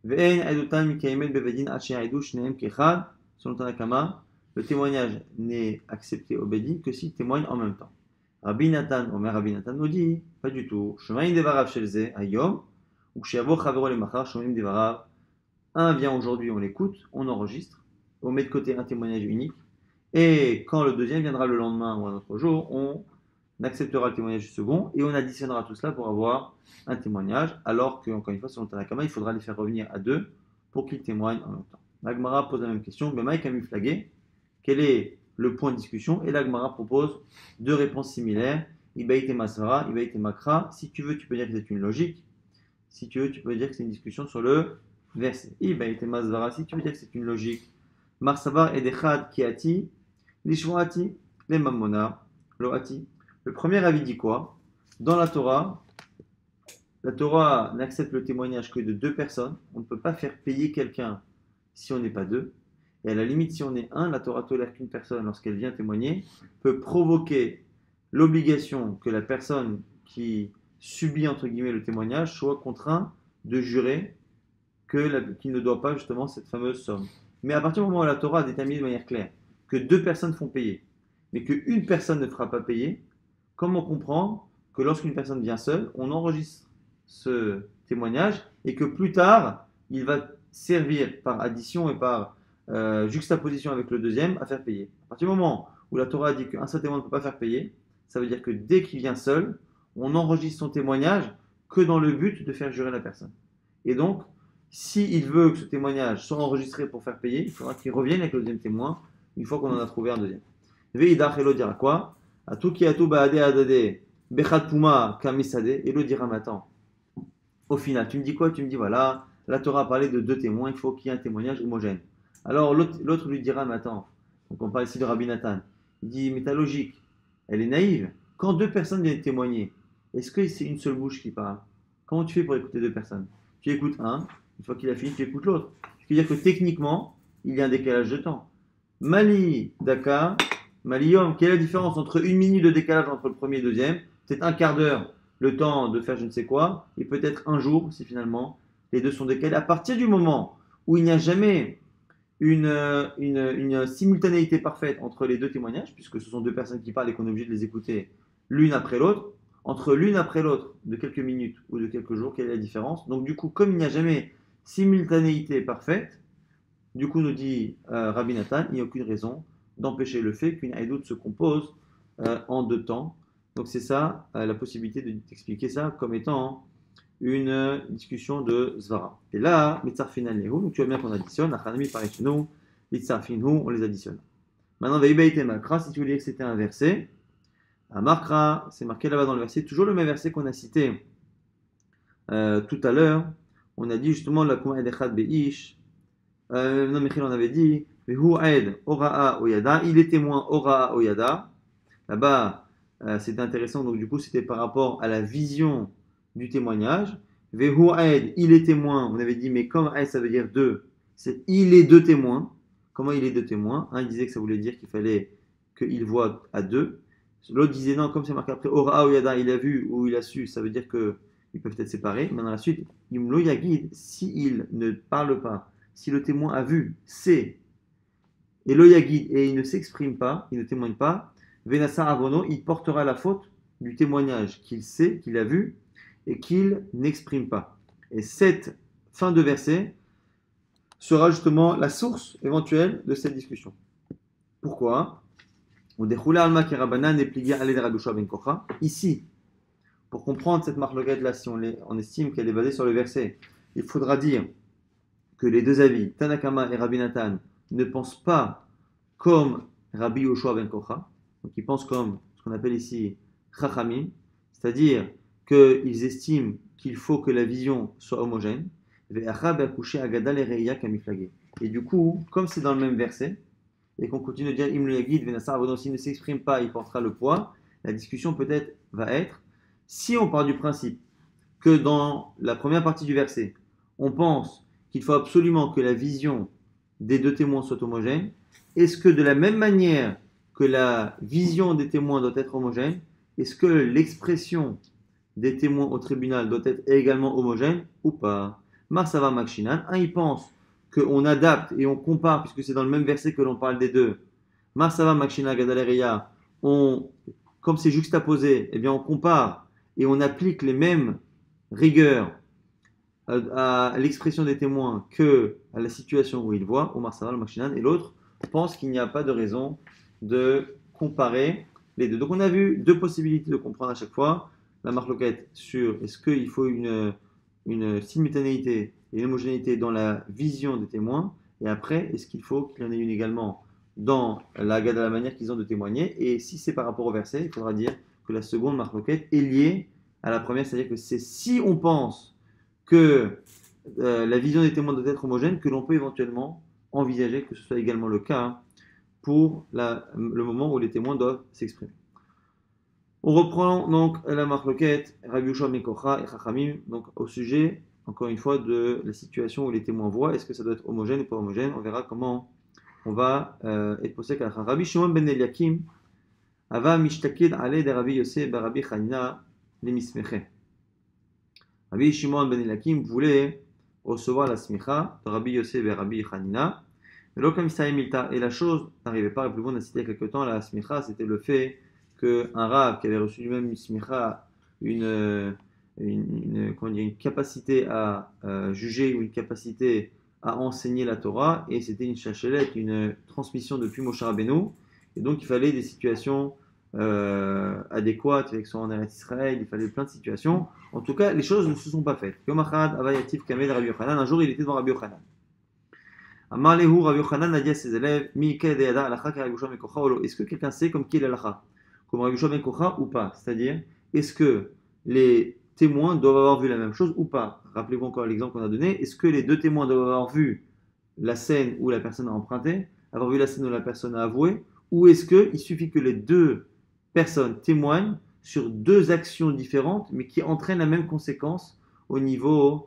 Selon Tanakama, le témoignage n'est accepté au Bedin que s'il témoigne en même temps. Rabbi Nathan, Omer Rabbi Nathan nous dit, pas du tout. Shemaim devarav shelze ayom, ou shiavo chavero le machar, shemaim devarav. Un vient aujourd'hui, on l'écoute, on enregistre, on met de côté un témoignage unique, et quand le deuxième viendra le lendemain ou un autre jour, on acceptera le témoignage du second, et on additionnera tout cela pour avoir un témoignage, alors que, encore une fois, selon Tanakama, il faudra les faire revenir à deux pour qu'ils témoignent en même temps. La Gemara pose la même question, mais Mike a mis flagué. Quel est le point de discussion? Et la Gemara propose deux réponses similaires. Ibaïte Masvara, Ibaïte Makra. Si tu veux, tu peux dire que c'est une logique. Si tu veux, tu peux dire que c'est une discussion sur le verset. Ibaïte Masvara, si tu veux dire que c'est une logique. Marsabar Edechad Kiati, Lishwati, les Mamona, Loati. Le premier avis dit quoi? Dans la Torah n'accepte le témoignage que de deux personnes. On ne peut pas faire payer quelqu'un si on n'est pas deux. Et à la limite, si on est un, la Torah tolère qu'une personne, lorsqu'elle vient témoigner, peut provoquer l'obligation que la personne qui subit, entre guillemets, le témoignage soit contraint de jurer qu'il ne doit pas justement cette fameuse somme. Mais à partir du moment où la Torah a déterminé de manière claire que deux personnes font payer, mais qu'une personne ne fera pas payer, comment comprendre que lorsqu'une personne vient seule, on enregistre ce témoignage et que plus tard, il va servir par addition et par juxtaposition avec le deuxième à faire payer. À partir du moment où la Torah dit qu'un seul témoin ne peut pas faire payer, ça veut dire que dès qu'il vient seul, on enregistre son témoignage que dans le but de faire jurer la personne. Et donc, s'il veut que ce témoignage soit enregistré pour faire payer, il faudra qu'il revienne avec le deuxième témoin une fois qu'on en a trouvé un deuxième. Veidach, et l'autre dira quoi? Atuki atu baade adade, bechat puma kamisade, et l'autre dira, mais attends, au final, tu me dis quoi? Tu me dis, voilà, la Torah a parlé de deux témoins, il faut qu'il y ait un témoignage homogène. Alors l'autre lui dira, mais attends, donc on parle ici de Rabbi Nathan, il dit, mais ta logique, elle est naïve. Quand deux personnes viennent témoigner, est-ce que c'est une seule bouche qui parle? Comment tu fais pour écouter deux personnes? Tu écoutes un, une fois qu'il a fini, tu écoutes l'autre. Ce qui veut dire que techniquement, il y a un décalage de temps. Mali, Dakar, Malium, quelle est la différence entre une minute de décalage entre le premier et le deuxième? C'est un quart d'heure, le temps de faire je ne sais quoi, et peut-être un jour, si finalement les deux sont décalés. À partir du moment où il n'y a jamais une simultanéité parfaite entre les deux témoignages, puisque ce sont deux personnes qui parlent et qu'on est obligé de les écouter l'une après l'autre, entre l'une après l'autre de quelques minutes ou de quelques jours, quelle est la différence? Donc du coup, comme il n'y a jamais simultanéité parfaite, du coup nous dit Rabbi Nathan, il n'y a aucune raison d'empêcher le fait qu'une haïdoute se compose en deux temps. Donc c'est ça, la possibilité d'expliquer ça comme étant une discussion de Zvara. Et là, Mitzarfin al Nehu, donc tu vois bien qu'on additionne, Achanami paraît chez nous, Mitzarfin Hu, on les additionne. Maintenant, Veibaïte Makra, si tu voulais que c'était un verset, à Makra, c'est marqué là-bas dans le verset, toujours le même verset qu'on a cité tout à l'heure. On a dit justement la Kuma Edechad Beish. Non, Michel, on avait dit, Vehu Aed Oraa Oyada, il est témoin Oraa Oyada. Là-bas, c'était intéressant, donc du coup, c'était par rapport à la vision du témoignage. Vehu Aed, il est témoin. On avait dit, mais comme Aed, ça veut dire deux, c'est il est deux témoins. Comment il est deux témoins? Un disait que ça voulait dire qu'il fallait qu'il voit à deux. L'autre disait non, comme c'est marqué après, Ora Oyada, il a vu ou il a su, ça veut dire qu'ils peuvent être séparés. Maintenant, la suite, Imlo Yagid, s'il ne parle pas, si le témoin a vu, sait, et lo Yagid, et il ne s'exprime pas, il ne témoigne pas, Venassa Avono, il portera la faute du témoignage qu'il sait, qu'il a vu, et qu'il n'exprime pas. Et cette fin de verset sera justement la source éventuelle de cette discussion. Pourquoi? Ici, pour comprendre cette marloquette-là, si on estime qu'elle est basée sur le verset, il faudra dire que les deux avis, Tanakama et Rabbi Nathan, ne pensent pas comme Rabbi Yoshua ben Kocha, donc ils pensent comme ce qu'on appelle ici Chachamim, c'est-à-dire qu'ils estiment qu'il faut que la vision soit homogène, et du coup, comme c'est dans le même verset, et qu'on continue de dire Imlu Yagid, Venassar Avono, s'il ne s'exprime pas, il portera le poids, la discussion peut-être va être, si on part du principe que dans la première partie du verset, on pense qu'il faut absolument que la vision des deux témoins soit homogène, est-ce que de la même manière que la vision des témoins doit être homogène, est-ce que l'expression des témoins au tribunal doit être également homogène ou pas? Marsava Makshinan, un il pense qu'on adapte et on compare, puisque c'est dans le même verset que l'on parle des deux. Marsava Makshina Gadaleria, comme c'est juxtaposé, eh bien on compare et on applique les mêmes rigueurs à l'expression des témoins que à la situation où ils voient, Omar Saval, Makshinan, et l'autre pense qu'il n'y a pas de raison de comparer les deux. Donc on a vu deux possibilités de comprendre à chaque fois la marloquette sur est-ce qu'il faut une simultanéité et une homogénéité dans la vision des témoins, et après, est-ce qu'il faut qu'il y en ait une également dans la manière qu'ils ont de témoigner, et si c'est par rapport au verset, il faudra dire que la seconde marloquette est liée à la première, c'est-à-dire que c'est si on pense que la vision des témoins doit être homogène, que l'on peut éventuellement envisager que ce soit également le cas pour le moment où les témoins doivent s'exprimer. On reprend donc la marloquette Rabbi Yoshua ben Kocha et Chachamim, donc au sujet, encore une fois, de la situation où les témoins voient, est-ce que ça doit être homogène ou pas homogène? On verra comment on va être posé qu'à Rabbi Shimon ben Eliakim ava mishtakid ale de Rabbi Yosef ben Rabbi Chanina lemismeche. Rabbi Shimon ben Eliakim voulait recevoir la smicha de Rabbi Yosef et Rabbi Chanina, et la chose n'arrivait pas. Et plus on a cité il y a quelque temps, la smicha, c'était le fait qu'un rave qui avait reçu lui-même une smicha, une capacité à juger ou une capacité à enseigner la Torah, et c'était une chachelette, une transmission depuis Moshe Rabbeinu, et donc il fallait des situations adéquates, avec son en Eretz Israël, il fallait plein de situations. En tout cas, les choses ne se sont pas faites. Un jour, il était devant Rabbi Yochanan. Amar Lehu, Rabbi Yochanan a dit à ses élèves, Mi kedeyada alacha Rabbi Yoshua ben Kocha ou lo. Est-ce que quelqu'un sait comme qui est l'alacha? Comme Rabbi Yoshua ben Kocha ou pas? C'est-à-dire, est-ce que les témoins doivent avoir vu la même chose ou pas? Rappelez-vous encore l'exemple qu'on a donné. Est-ce que les deux témoins doivent avoir vu la scène où la personne a emprunté, avoir vu la scène où la personne a avoué, ou est-ce qu'il suffit que les deux personnes témoignent sur deux actions différentes, mais qui entraînent la même conséquence au niveau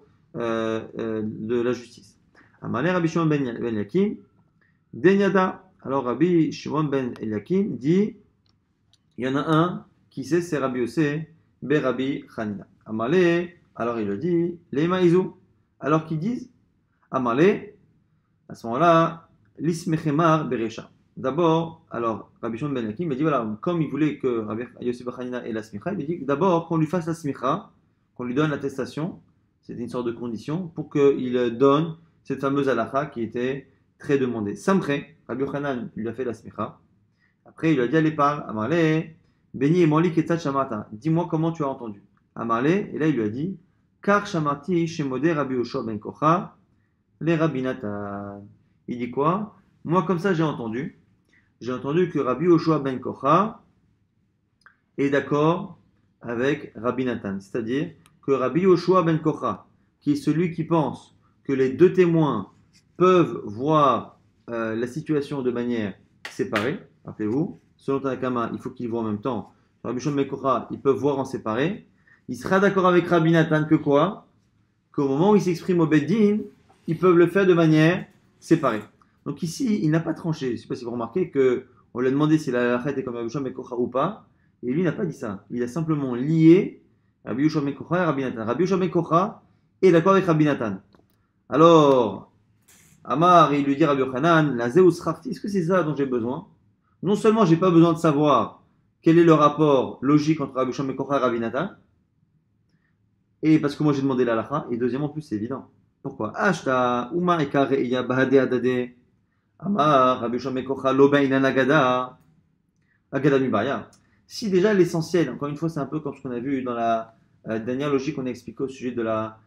de la justice? Amalé Rabbi Shimon ben Yakim, Denyada. Alors Rabbi Shimon ben Yakim dit, il y en a un qui sait, c'est Rabbi Yossé, ben Rabbi Hanina. Amalé, alors il le dit, les maïzou. Alors qu'ils disent, Amalé, à ce moment-là, l'ismechemar berecha. D'abord, alors Rabbi Shimon ben Yakim m'a dit, voilà, comme il voulait que Rabbi Yossé ben Hanina ait la smicha, il dit d'abord qu'on lui fasse la smicha, qu'on lui donne l'attestation, c'était une sorte de condition, pour qu'il donne cette fameuse halakha qui était très demandée. Samché, Rabbi Yochanan lui a fait la smicha. Après, il lui a dit, allez, parle, Amarlé, Beni et Moli Ketzat Shamata. Dis-moi comment tu as entendu. Amarlé, et là, il lui a dit, Kar Shamati Shemode Rabbi Yoshua ben Kocha, les Rabbi Natan. Il dit quoi? Moi, comme ça, j'ai entendu. J'ai entendu que Rabbi Yoshua ben Kocha est d'accord avec Rabbi Natan. C'est-à-dire que Rabbi Yoshua ben Kocha, qui est celui qui pense que les deux témoins peuvent voir la situation de manière séparée, rappelez-vous, selon Tanakama, il faut qu'ils voient en même temps. Rabbi Shimon ben Kocha, ils peuvent voir en séparé. Il sera d'accord avec Rabbi Nathan que quoi? Qu'au moment où ils s'expriment au Beddin, ils peuvent le faire de manière séparée. Donc ici, il n'a pas tranché. Je ne sais pas si vous remarquez qu'on lui a demandé si la halakha était comme Rabbi Shimon ben Kocha ou pas, et lui n'a pas dit ça. Il a simplement lié Rabbi Yoshua ben Kocha et Rabbi Nathan. Rabbi Yoshua ben Kocha est d'accord avec Rabbi Nathan. Alors, Amar, il lui dit à Rabbi Yochanan, la Zeus Rafti, est-ce que c'est ça dont j'ai besoin? Non seulement j'ai pas besoin de savoir quel est le rapport logique entre Rabbi Shimon ben Kocha et Rabbi Nathan, et parce que moi j'ai demandé la halakha, et deuxièmement, en plus c'est évident. Pourquoi? Ashta, Uma Ekare Iya Bahade Adade, Amar, Rabbi Shimon ben Kocha, Lo Bainan Agada, Agada Mibaya. Si déjà l'essentiel, encore une fois, c'est un peu comme ce qu'on a vu dans la dernière logique qu'on a expliqué au sujet de la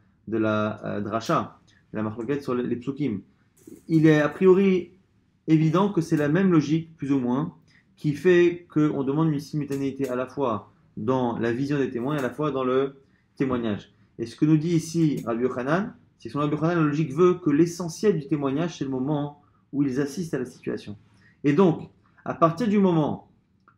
dracha, la marloquette sur les psukim. Il est a priori évident que c'est la même logique, plus ou moins, qui fait qu'on demande une simultanéité à la fois dans la vision des témoins et à la fois dans le témoignage. Et ce que nous dit ici Rabbi Yochanan, c'est que son Rabbi Yochanan, la logique veut que l'essentiel du témoignage, c'est le moment où ils assistent à la situation. Et donc, à partir du moment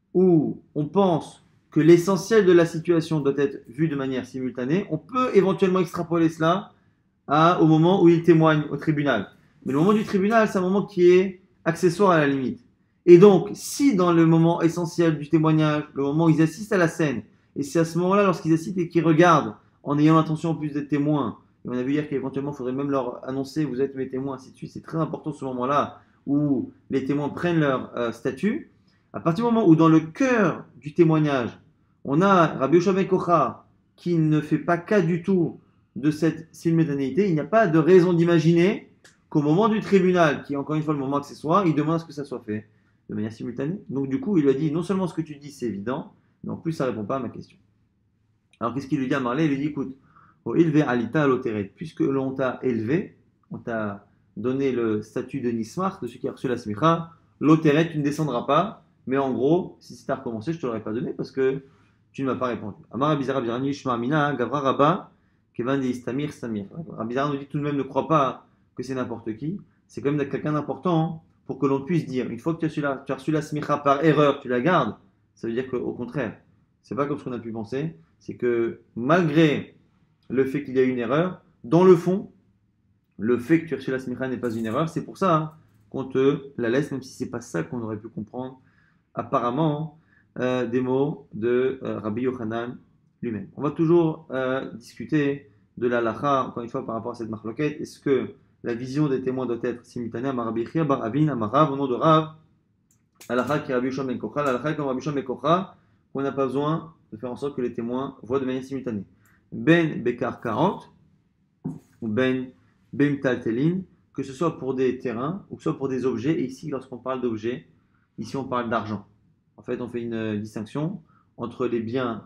où on pense que l'essentiel de la situation doit être vu de manière simultanée, on peut éventuellement extrapoler cela au moment où il témoigne au tribunal. Mais le moment du tribunal, c'est un moment qui est accessoire à la limite. Et donc, si dans le moment essentiel du témoignage, le moment où ils assistent à la scène, et c'est à ce moment-là, lorsqu'ils assistent et qu'ils regardent, en ayant l'intention en plus d'être témoins, et on a vu hier qu'éventuellement, il faudrait même leur annoncer, vous êtes mes témoins, ainsi de suite, c'est très important ce moment-là, où les témoins prennent leur statut. À partir du moment où dans le cœur du témoignage, on a Rabbi Yoshua ben Kocha, qui ne fait pas cas du tout de cette simultanéité, il n'y a pas de raison d'imaginer qu'au moment du tribunal, qui est encore une fois le moment accessoire, il demande à ce que ça soit fait de manière simultanée. Donc du coup, il lui a dit, non seulement ce que tu dis c'est évident, mais en plus ça ne répond pas à ma question. Alors qu'est-ce qu'il lui dit à Marley? Il lui dit, écoute, oh, élevé alita aloteret, puisque l'on t'a élevé, on t'a donné le statut de nismar, de celui qui a reçu la smicha, l'oteret, tu ne descendras pas, mais en gros, si c'était à recommencer, je ne te l'aurais pas donné parce que tu ne m'as pas répondu. Amar Abizara Bizarani Shma Amina Gavra Rabba Kevan Istamir Samir. Abizara nous dit tout de même ne crois pas que c'est n'importe qui. C'est quand même quelqu'un d'important pour que l'on puisse dire une fois que tu as reçu la smicha par erreur, tu la gardes. Ça veut dire qu'au contraire, c'est pas comme ce qu'on a pu penser. C'est que malgré le fait qu'il y a une erreur, dans le fond, le fait que tu as reçu la smicha n'est pas une erreur. C'est pour ça qu'on te la laisse, même si c'est pas ça qu'on aurait pu comprendre apparemment des mots de Rabbi Yochanan lui-même. On va toujours discuter de la halakha, encore une fois, par rapport à cette marloquette. Est-ce que la vision des témoins doit être simultanée à Rabbi Chia bar Avin, à Marav, au nom de Rav, halakha qui est Rabbi Yoshua ben Kocha, halakha comme Rabbi Yoshua ben Kocha, qu'on n'a pas besoin de faire en sorte que les témoins voient de manière simultanée. Ben Bekar 40, ou Ben Taltelin, que ce soit pour des terrains ou que ce soit pour des objets. Et ici, lorsqu'on parle d'objets, ici on parle d'argent. En fait, on fait une distinction entre les biens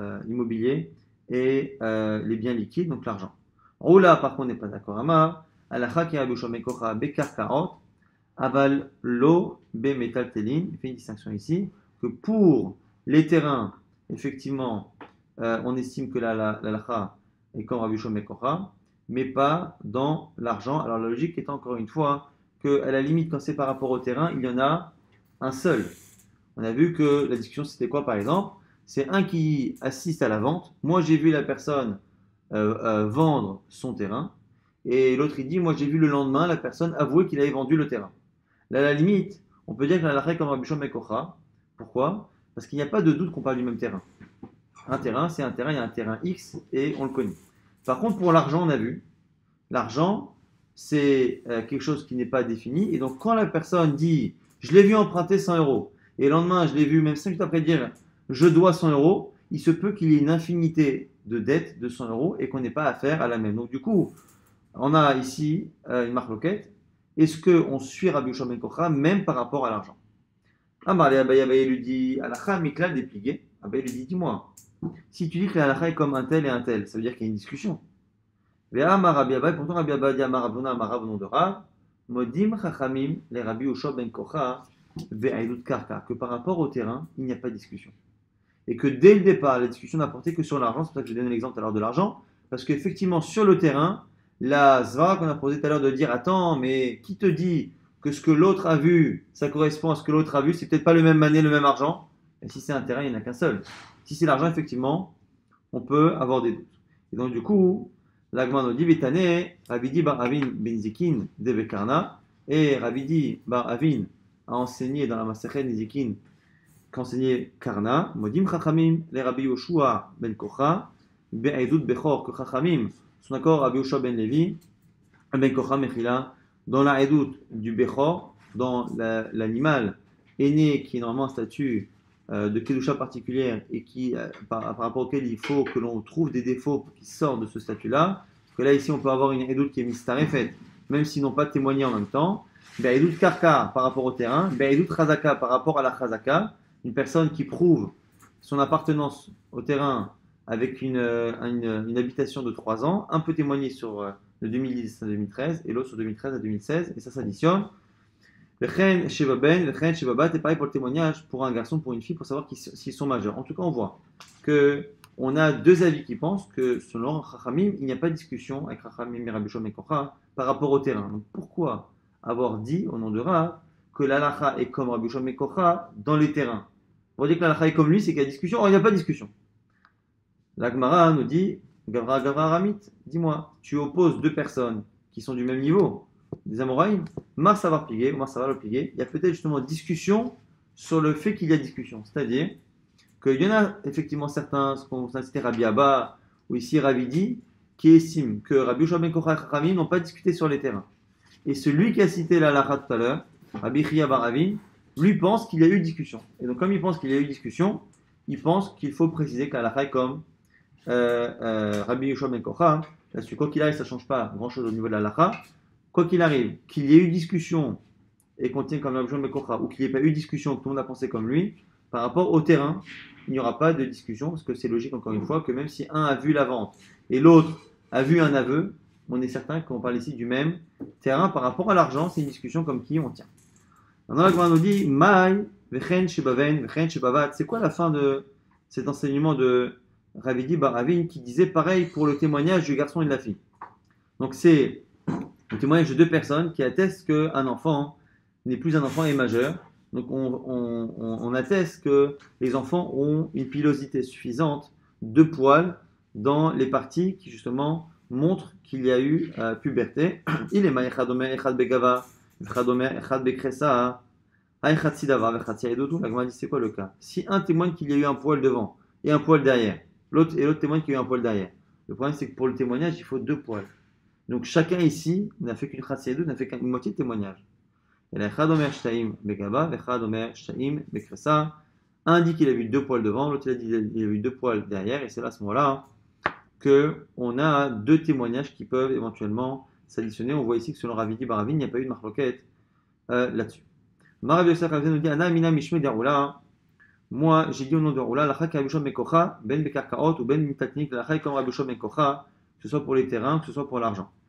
immobiliers et les biens liquides, donc l'argent. Roula, par contre, n'est pas d'accord. Amar, Alacha ki Rabbi Yoshua ben Kocha bekarkaot, aval lo bemetaltelin. Il fait une distinction ici, que pour les terrains, effectivement, on estime que l'alacha est comme Rabbi Yoshua ben Kocha, mais pas dans l'argent. Alors la logique est encore une fois qu'à la limite, quand c'est par rapport au terrain, il y en a un seul. On a vu que la discussion c'était quoi par exemple? C'est un qui assiste à la vente. Moi j'ai vu la personne vendre son terrain. Et l'autre il dit, moi j'ai vu le lendemain la personne avouer qu'il avait vendu le terrain. Là, à la limite, on peut dire que la halakha est comme Rabbi Yoshua ben Kocha. Pourquoi? Parce qu'il n'y a pas de doute qu'on parle du même terrain. Un terrain, c'est un terrain, il y a un terrain X et on le connaît. Par contre, pour l'argent, on a vu, l'argent, c'est quelque chose qui n'est pas défini. Et donc, quand la personne dit, je l'ai vu emprunter 100 euros, et le lendemain, je l'ai vu, même 5 minutes après, dire, je dois 100 euros, il se peut qu'il y ait une infinité de dettes de 100 euros et qu'on n'ait pas affaire à la même. Donc, du coup, on a ici une marloquette. Est-ce qu'on suit Rabbi Yoshua ben Kocha même par rapport à l'argent? Amarle Abaye lui dit, Alacha Miklal déplié. Abaye lui dit, dis-moi, si tu dis que l'Alacha est comme un tel et un tel, ça veut dire qu'il y a une discussion. Amar Rabbi Abaye, pourtant Rabbi Abaye dit Amar Abuna, Amar Rav, au nom de Rav, Modim Chachamim, les Rabbi Yoshua ben Kocha, Ve'aïdut Karka, que par rapport au terrain, il n'y a pas de discussion. Et que dès le départ, la discussion n'a porté que sur l'argent, c'est pour ça que je donne l'exemple alors de l'argent, parce qu'effectivement, sur le terrain, la zvara qu'on a posée tout à l'heure de dire, attends, mais qui te dit que ce que l'autre a vu, ça correspond à ce que l'autre a vu, c'est peut-être pas le même monnaie, le même argent. Et si c'est un terrain, il n'y en a qu'un seul. Si c'est l'argent, effectivement, on peut avoir des doutes. Et donc, du coup, l'Agman nous dit, Vitane, Ravidi bar Avin benzikin de Bekarna, et Ravidi bar Avin a enseigné dans la Masechet Nezikin qu'enseignait Karna, Modim Chachamim, les Rabbi Yoshua ben Kocha, Be'aidut Bechor, que Chachamim, son accord Rabbi Yoshua ben Levi, ben Kocha Mechila, dans la Edout du Bechor, dans l'animal aîné qui est normalement un statut de Kedusha particulière et qui, par rapport auquel il faut que l'on trouve des défauts qui sortent de ce statut-là, que là ici on peut avoir une Edout qui est mistarefet, même s'ils n'ont pas témoigné en même temps, Be'aidut Karka par rapport au terrain, Be'aidut Chazaka par rapport à la Chazaka, une personne qui prouve son appartenance au terrain avec une habitation de 3 ans, un peut témoigner sur de 2010 à 2013 et l'autre sur 2013 à 2016, et ça s'additionne. Vechen Shevaben, Vechen Shevabat, et pareil pour le témoignage pour un garçon, pour une fille, pour savoir s'ils sont majeurs. En tout cas, on voit qu'on a deux avis qui pensent que selon Chachamim, il n'y a pas de discussion avec Chachamim et Rabbi Yoshua ben Kocha par rapport au terrain. Donc pourquoi avoir dit au nom de Rav que l'alacha est comme Rabbi Yoshua ben Kocha dans les terrains? Pour dire que l'alacha est comme lui, c'est qu'il y a discussion. Or, il n'y a pas de discussion. La Gemara nous dit, Gavra Ramit, dis-moi, tu opposes deux personnes qui sont du même niveau, des Amoraïm, Mar savoir piguer, ou Mar savoir le piguer, il y a peut-être justement discussion sur le fait qu'il y a discussion. C'est-à-dire qu'il y en a effectivement certains, ce qu'on a cité Rabbi Abba, ou ici Ravidi, qui estiment que Rabbi Yoshua ben Kocha et Chachamim n'ont pas discuté sur les terrains. Et celui qui a cité la halakha tout à l'heure, Rabbi Chia bar Ravin, lui pense qu'il y a eu discussion. Et donc comme il pense qu'il y a eu discussion, il pense qu'il faut préciser que la halakha est comme Rabbi Yoshua ben Kocha. Là-dessus, quoi qu'il arrive, ça ne change pas grand-chose au niveau de la halakha. Quoi qu'il arrive, qu'il y ait eu discussion et qu'on tienne comme Rabbi Yoshua ben Kocha, ou qu'il n'y ait pas eu discussion, que tout le monde a pensé comme lui, par rapport au terrain, il n'y aura pas de discussion, parce que c'est logique encore une fois que même si un a vu la vente et l'autre a vu un aveu, on est certain qu'on parle ici du même terrain. Par rapport à l'argent, c'est une discussion comme qui on tient. Maintenant, la Gemara nous dit Maï, Vechen Shebaven, Vechen Shebavat. C'est quoi la fin de cet enseignement de Ravidi bar Ravin qui disait pareil pour le témoignage du garçon et de la fille? Donc, c'est le témoignage de deux personnes qui attestent qu'un enfant n'est plus un enfant et est majeur. Donc, on atteste que les enfants ont une pilosité suffisante de poils dans les parties qui, justement, montrent qu'il y a eu puberté. Il est maïchadomer echad begava, echad echad bekresa, echad sidava, echad siaïdotou. La Gemara dit c'est quoi le cas? Si un témoigne qu'il y a eu un poil devant et un poil derrière, l'autre témoigne qu'il y a eu un poil derrière. Le problème c'est que pour le témoignage il faut deux poils. Donc chacun ici n'a fait qu'une chatsiaïdou, n'a fait qu'une moitié de témoignage. Et la echad omer shtaim begava, echad omer shtaim bekresa. Un dit qu'il a vu deux poils devant, l'autre il a dit qu'il a vu deux poils derrière, et c'est là à ce moment-là qu'on a deux témoignages qui peuvent éventuellement s'additionner. On voit ici que selon Ravidi bar Ravin, il n'y a pas eu de marloquette là-dessus. Marav Yosef nous dit Ana mina mishme derula. Moi, j'ai dit au nom de Roula, la chak Rabbi Yoshua ben Kocha, ben bekarkaot ou ben mitatnik, la chak comme Rabbi Yoshua ben Kocha, que ce soit pour les terrains, que ce soit pour l'argent.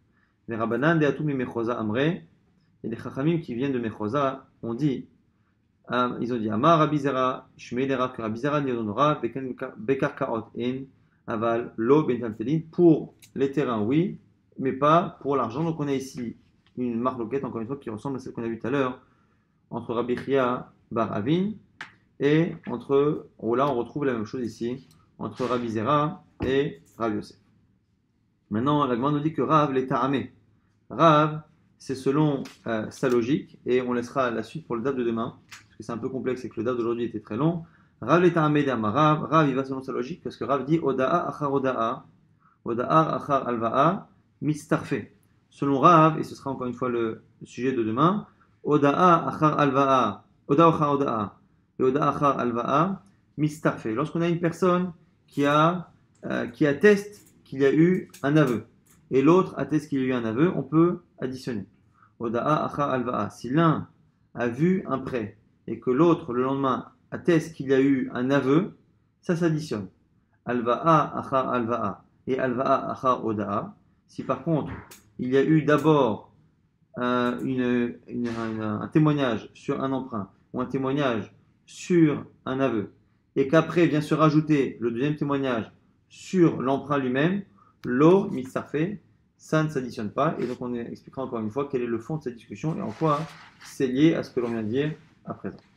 Les Rabbanan de Atum Mechoza Amre, et les Chachamim qui viennent de Mechoza ont dit, ils ont dit, Amar Rabbi Zera, Shmei Dera, que Rabbi Zera Nidonora, Bekar Kaot En, Aval, Lo Ben Taltelin, pour les terrains, oui, mais pas pour l'argent. Donc on a ici une marloquette, encore une fois, qui ressemble à celle qu'on a vue tout à l'heure, entre Rabbi Chia Bar Avin et entre, là on retrouve la même chose ici, entre Rabbi Zera et Rabbi Yosef. Maintenant, la Gemara nous dit que Rav l'est ta'amé. Rav, c'est selon sa logique, et on laissera la suite pour le date de demain, parce que c'est un peu complexe et que le date d'aujourd'hui était très long. Rav l'est ta'amé d'Ama. Rav, il va selon sa logique, parce que Rav dit Oda'a achar Oda'a, Oda'a achar Alva'a, mistarfe. Selon Rav, et ce sera encore une fois le sujet de demain, Oda'a achar Alva'a, Oda'a achar Oda'a, et Oda'a achar Alva'a, mistarfe. Lorsqu'on a une personne qui atteste qu'il y a eu un aveu, et l'autre atteste qu'il y a eu un aveu, on peut additionner. Oda'a achar alva'a. Si l'un a vu un prêt et que l'autre, le lendemain, atteste qu'il y a eu un aveu, ça s'additionne. Alva'a achar alva'a et alva'a achar oda'a. Si par contre, il y a eu d'abord un témoignage sur un emprunt ou un témoignage sur un aveu, et qu'après vient se rajouter le deuxième témoignage sur l'emprunt lui-même, l'eau mitzarfé, ça ne s'additionne pas. Et donc on expliquera encore une fois quel est le fond de cette discussion et en quoi c'est lié à ce que l'on vient de dire à présent.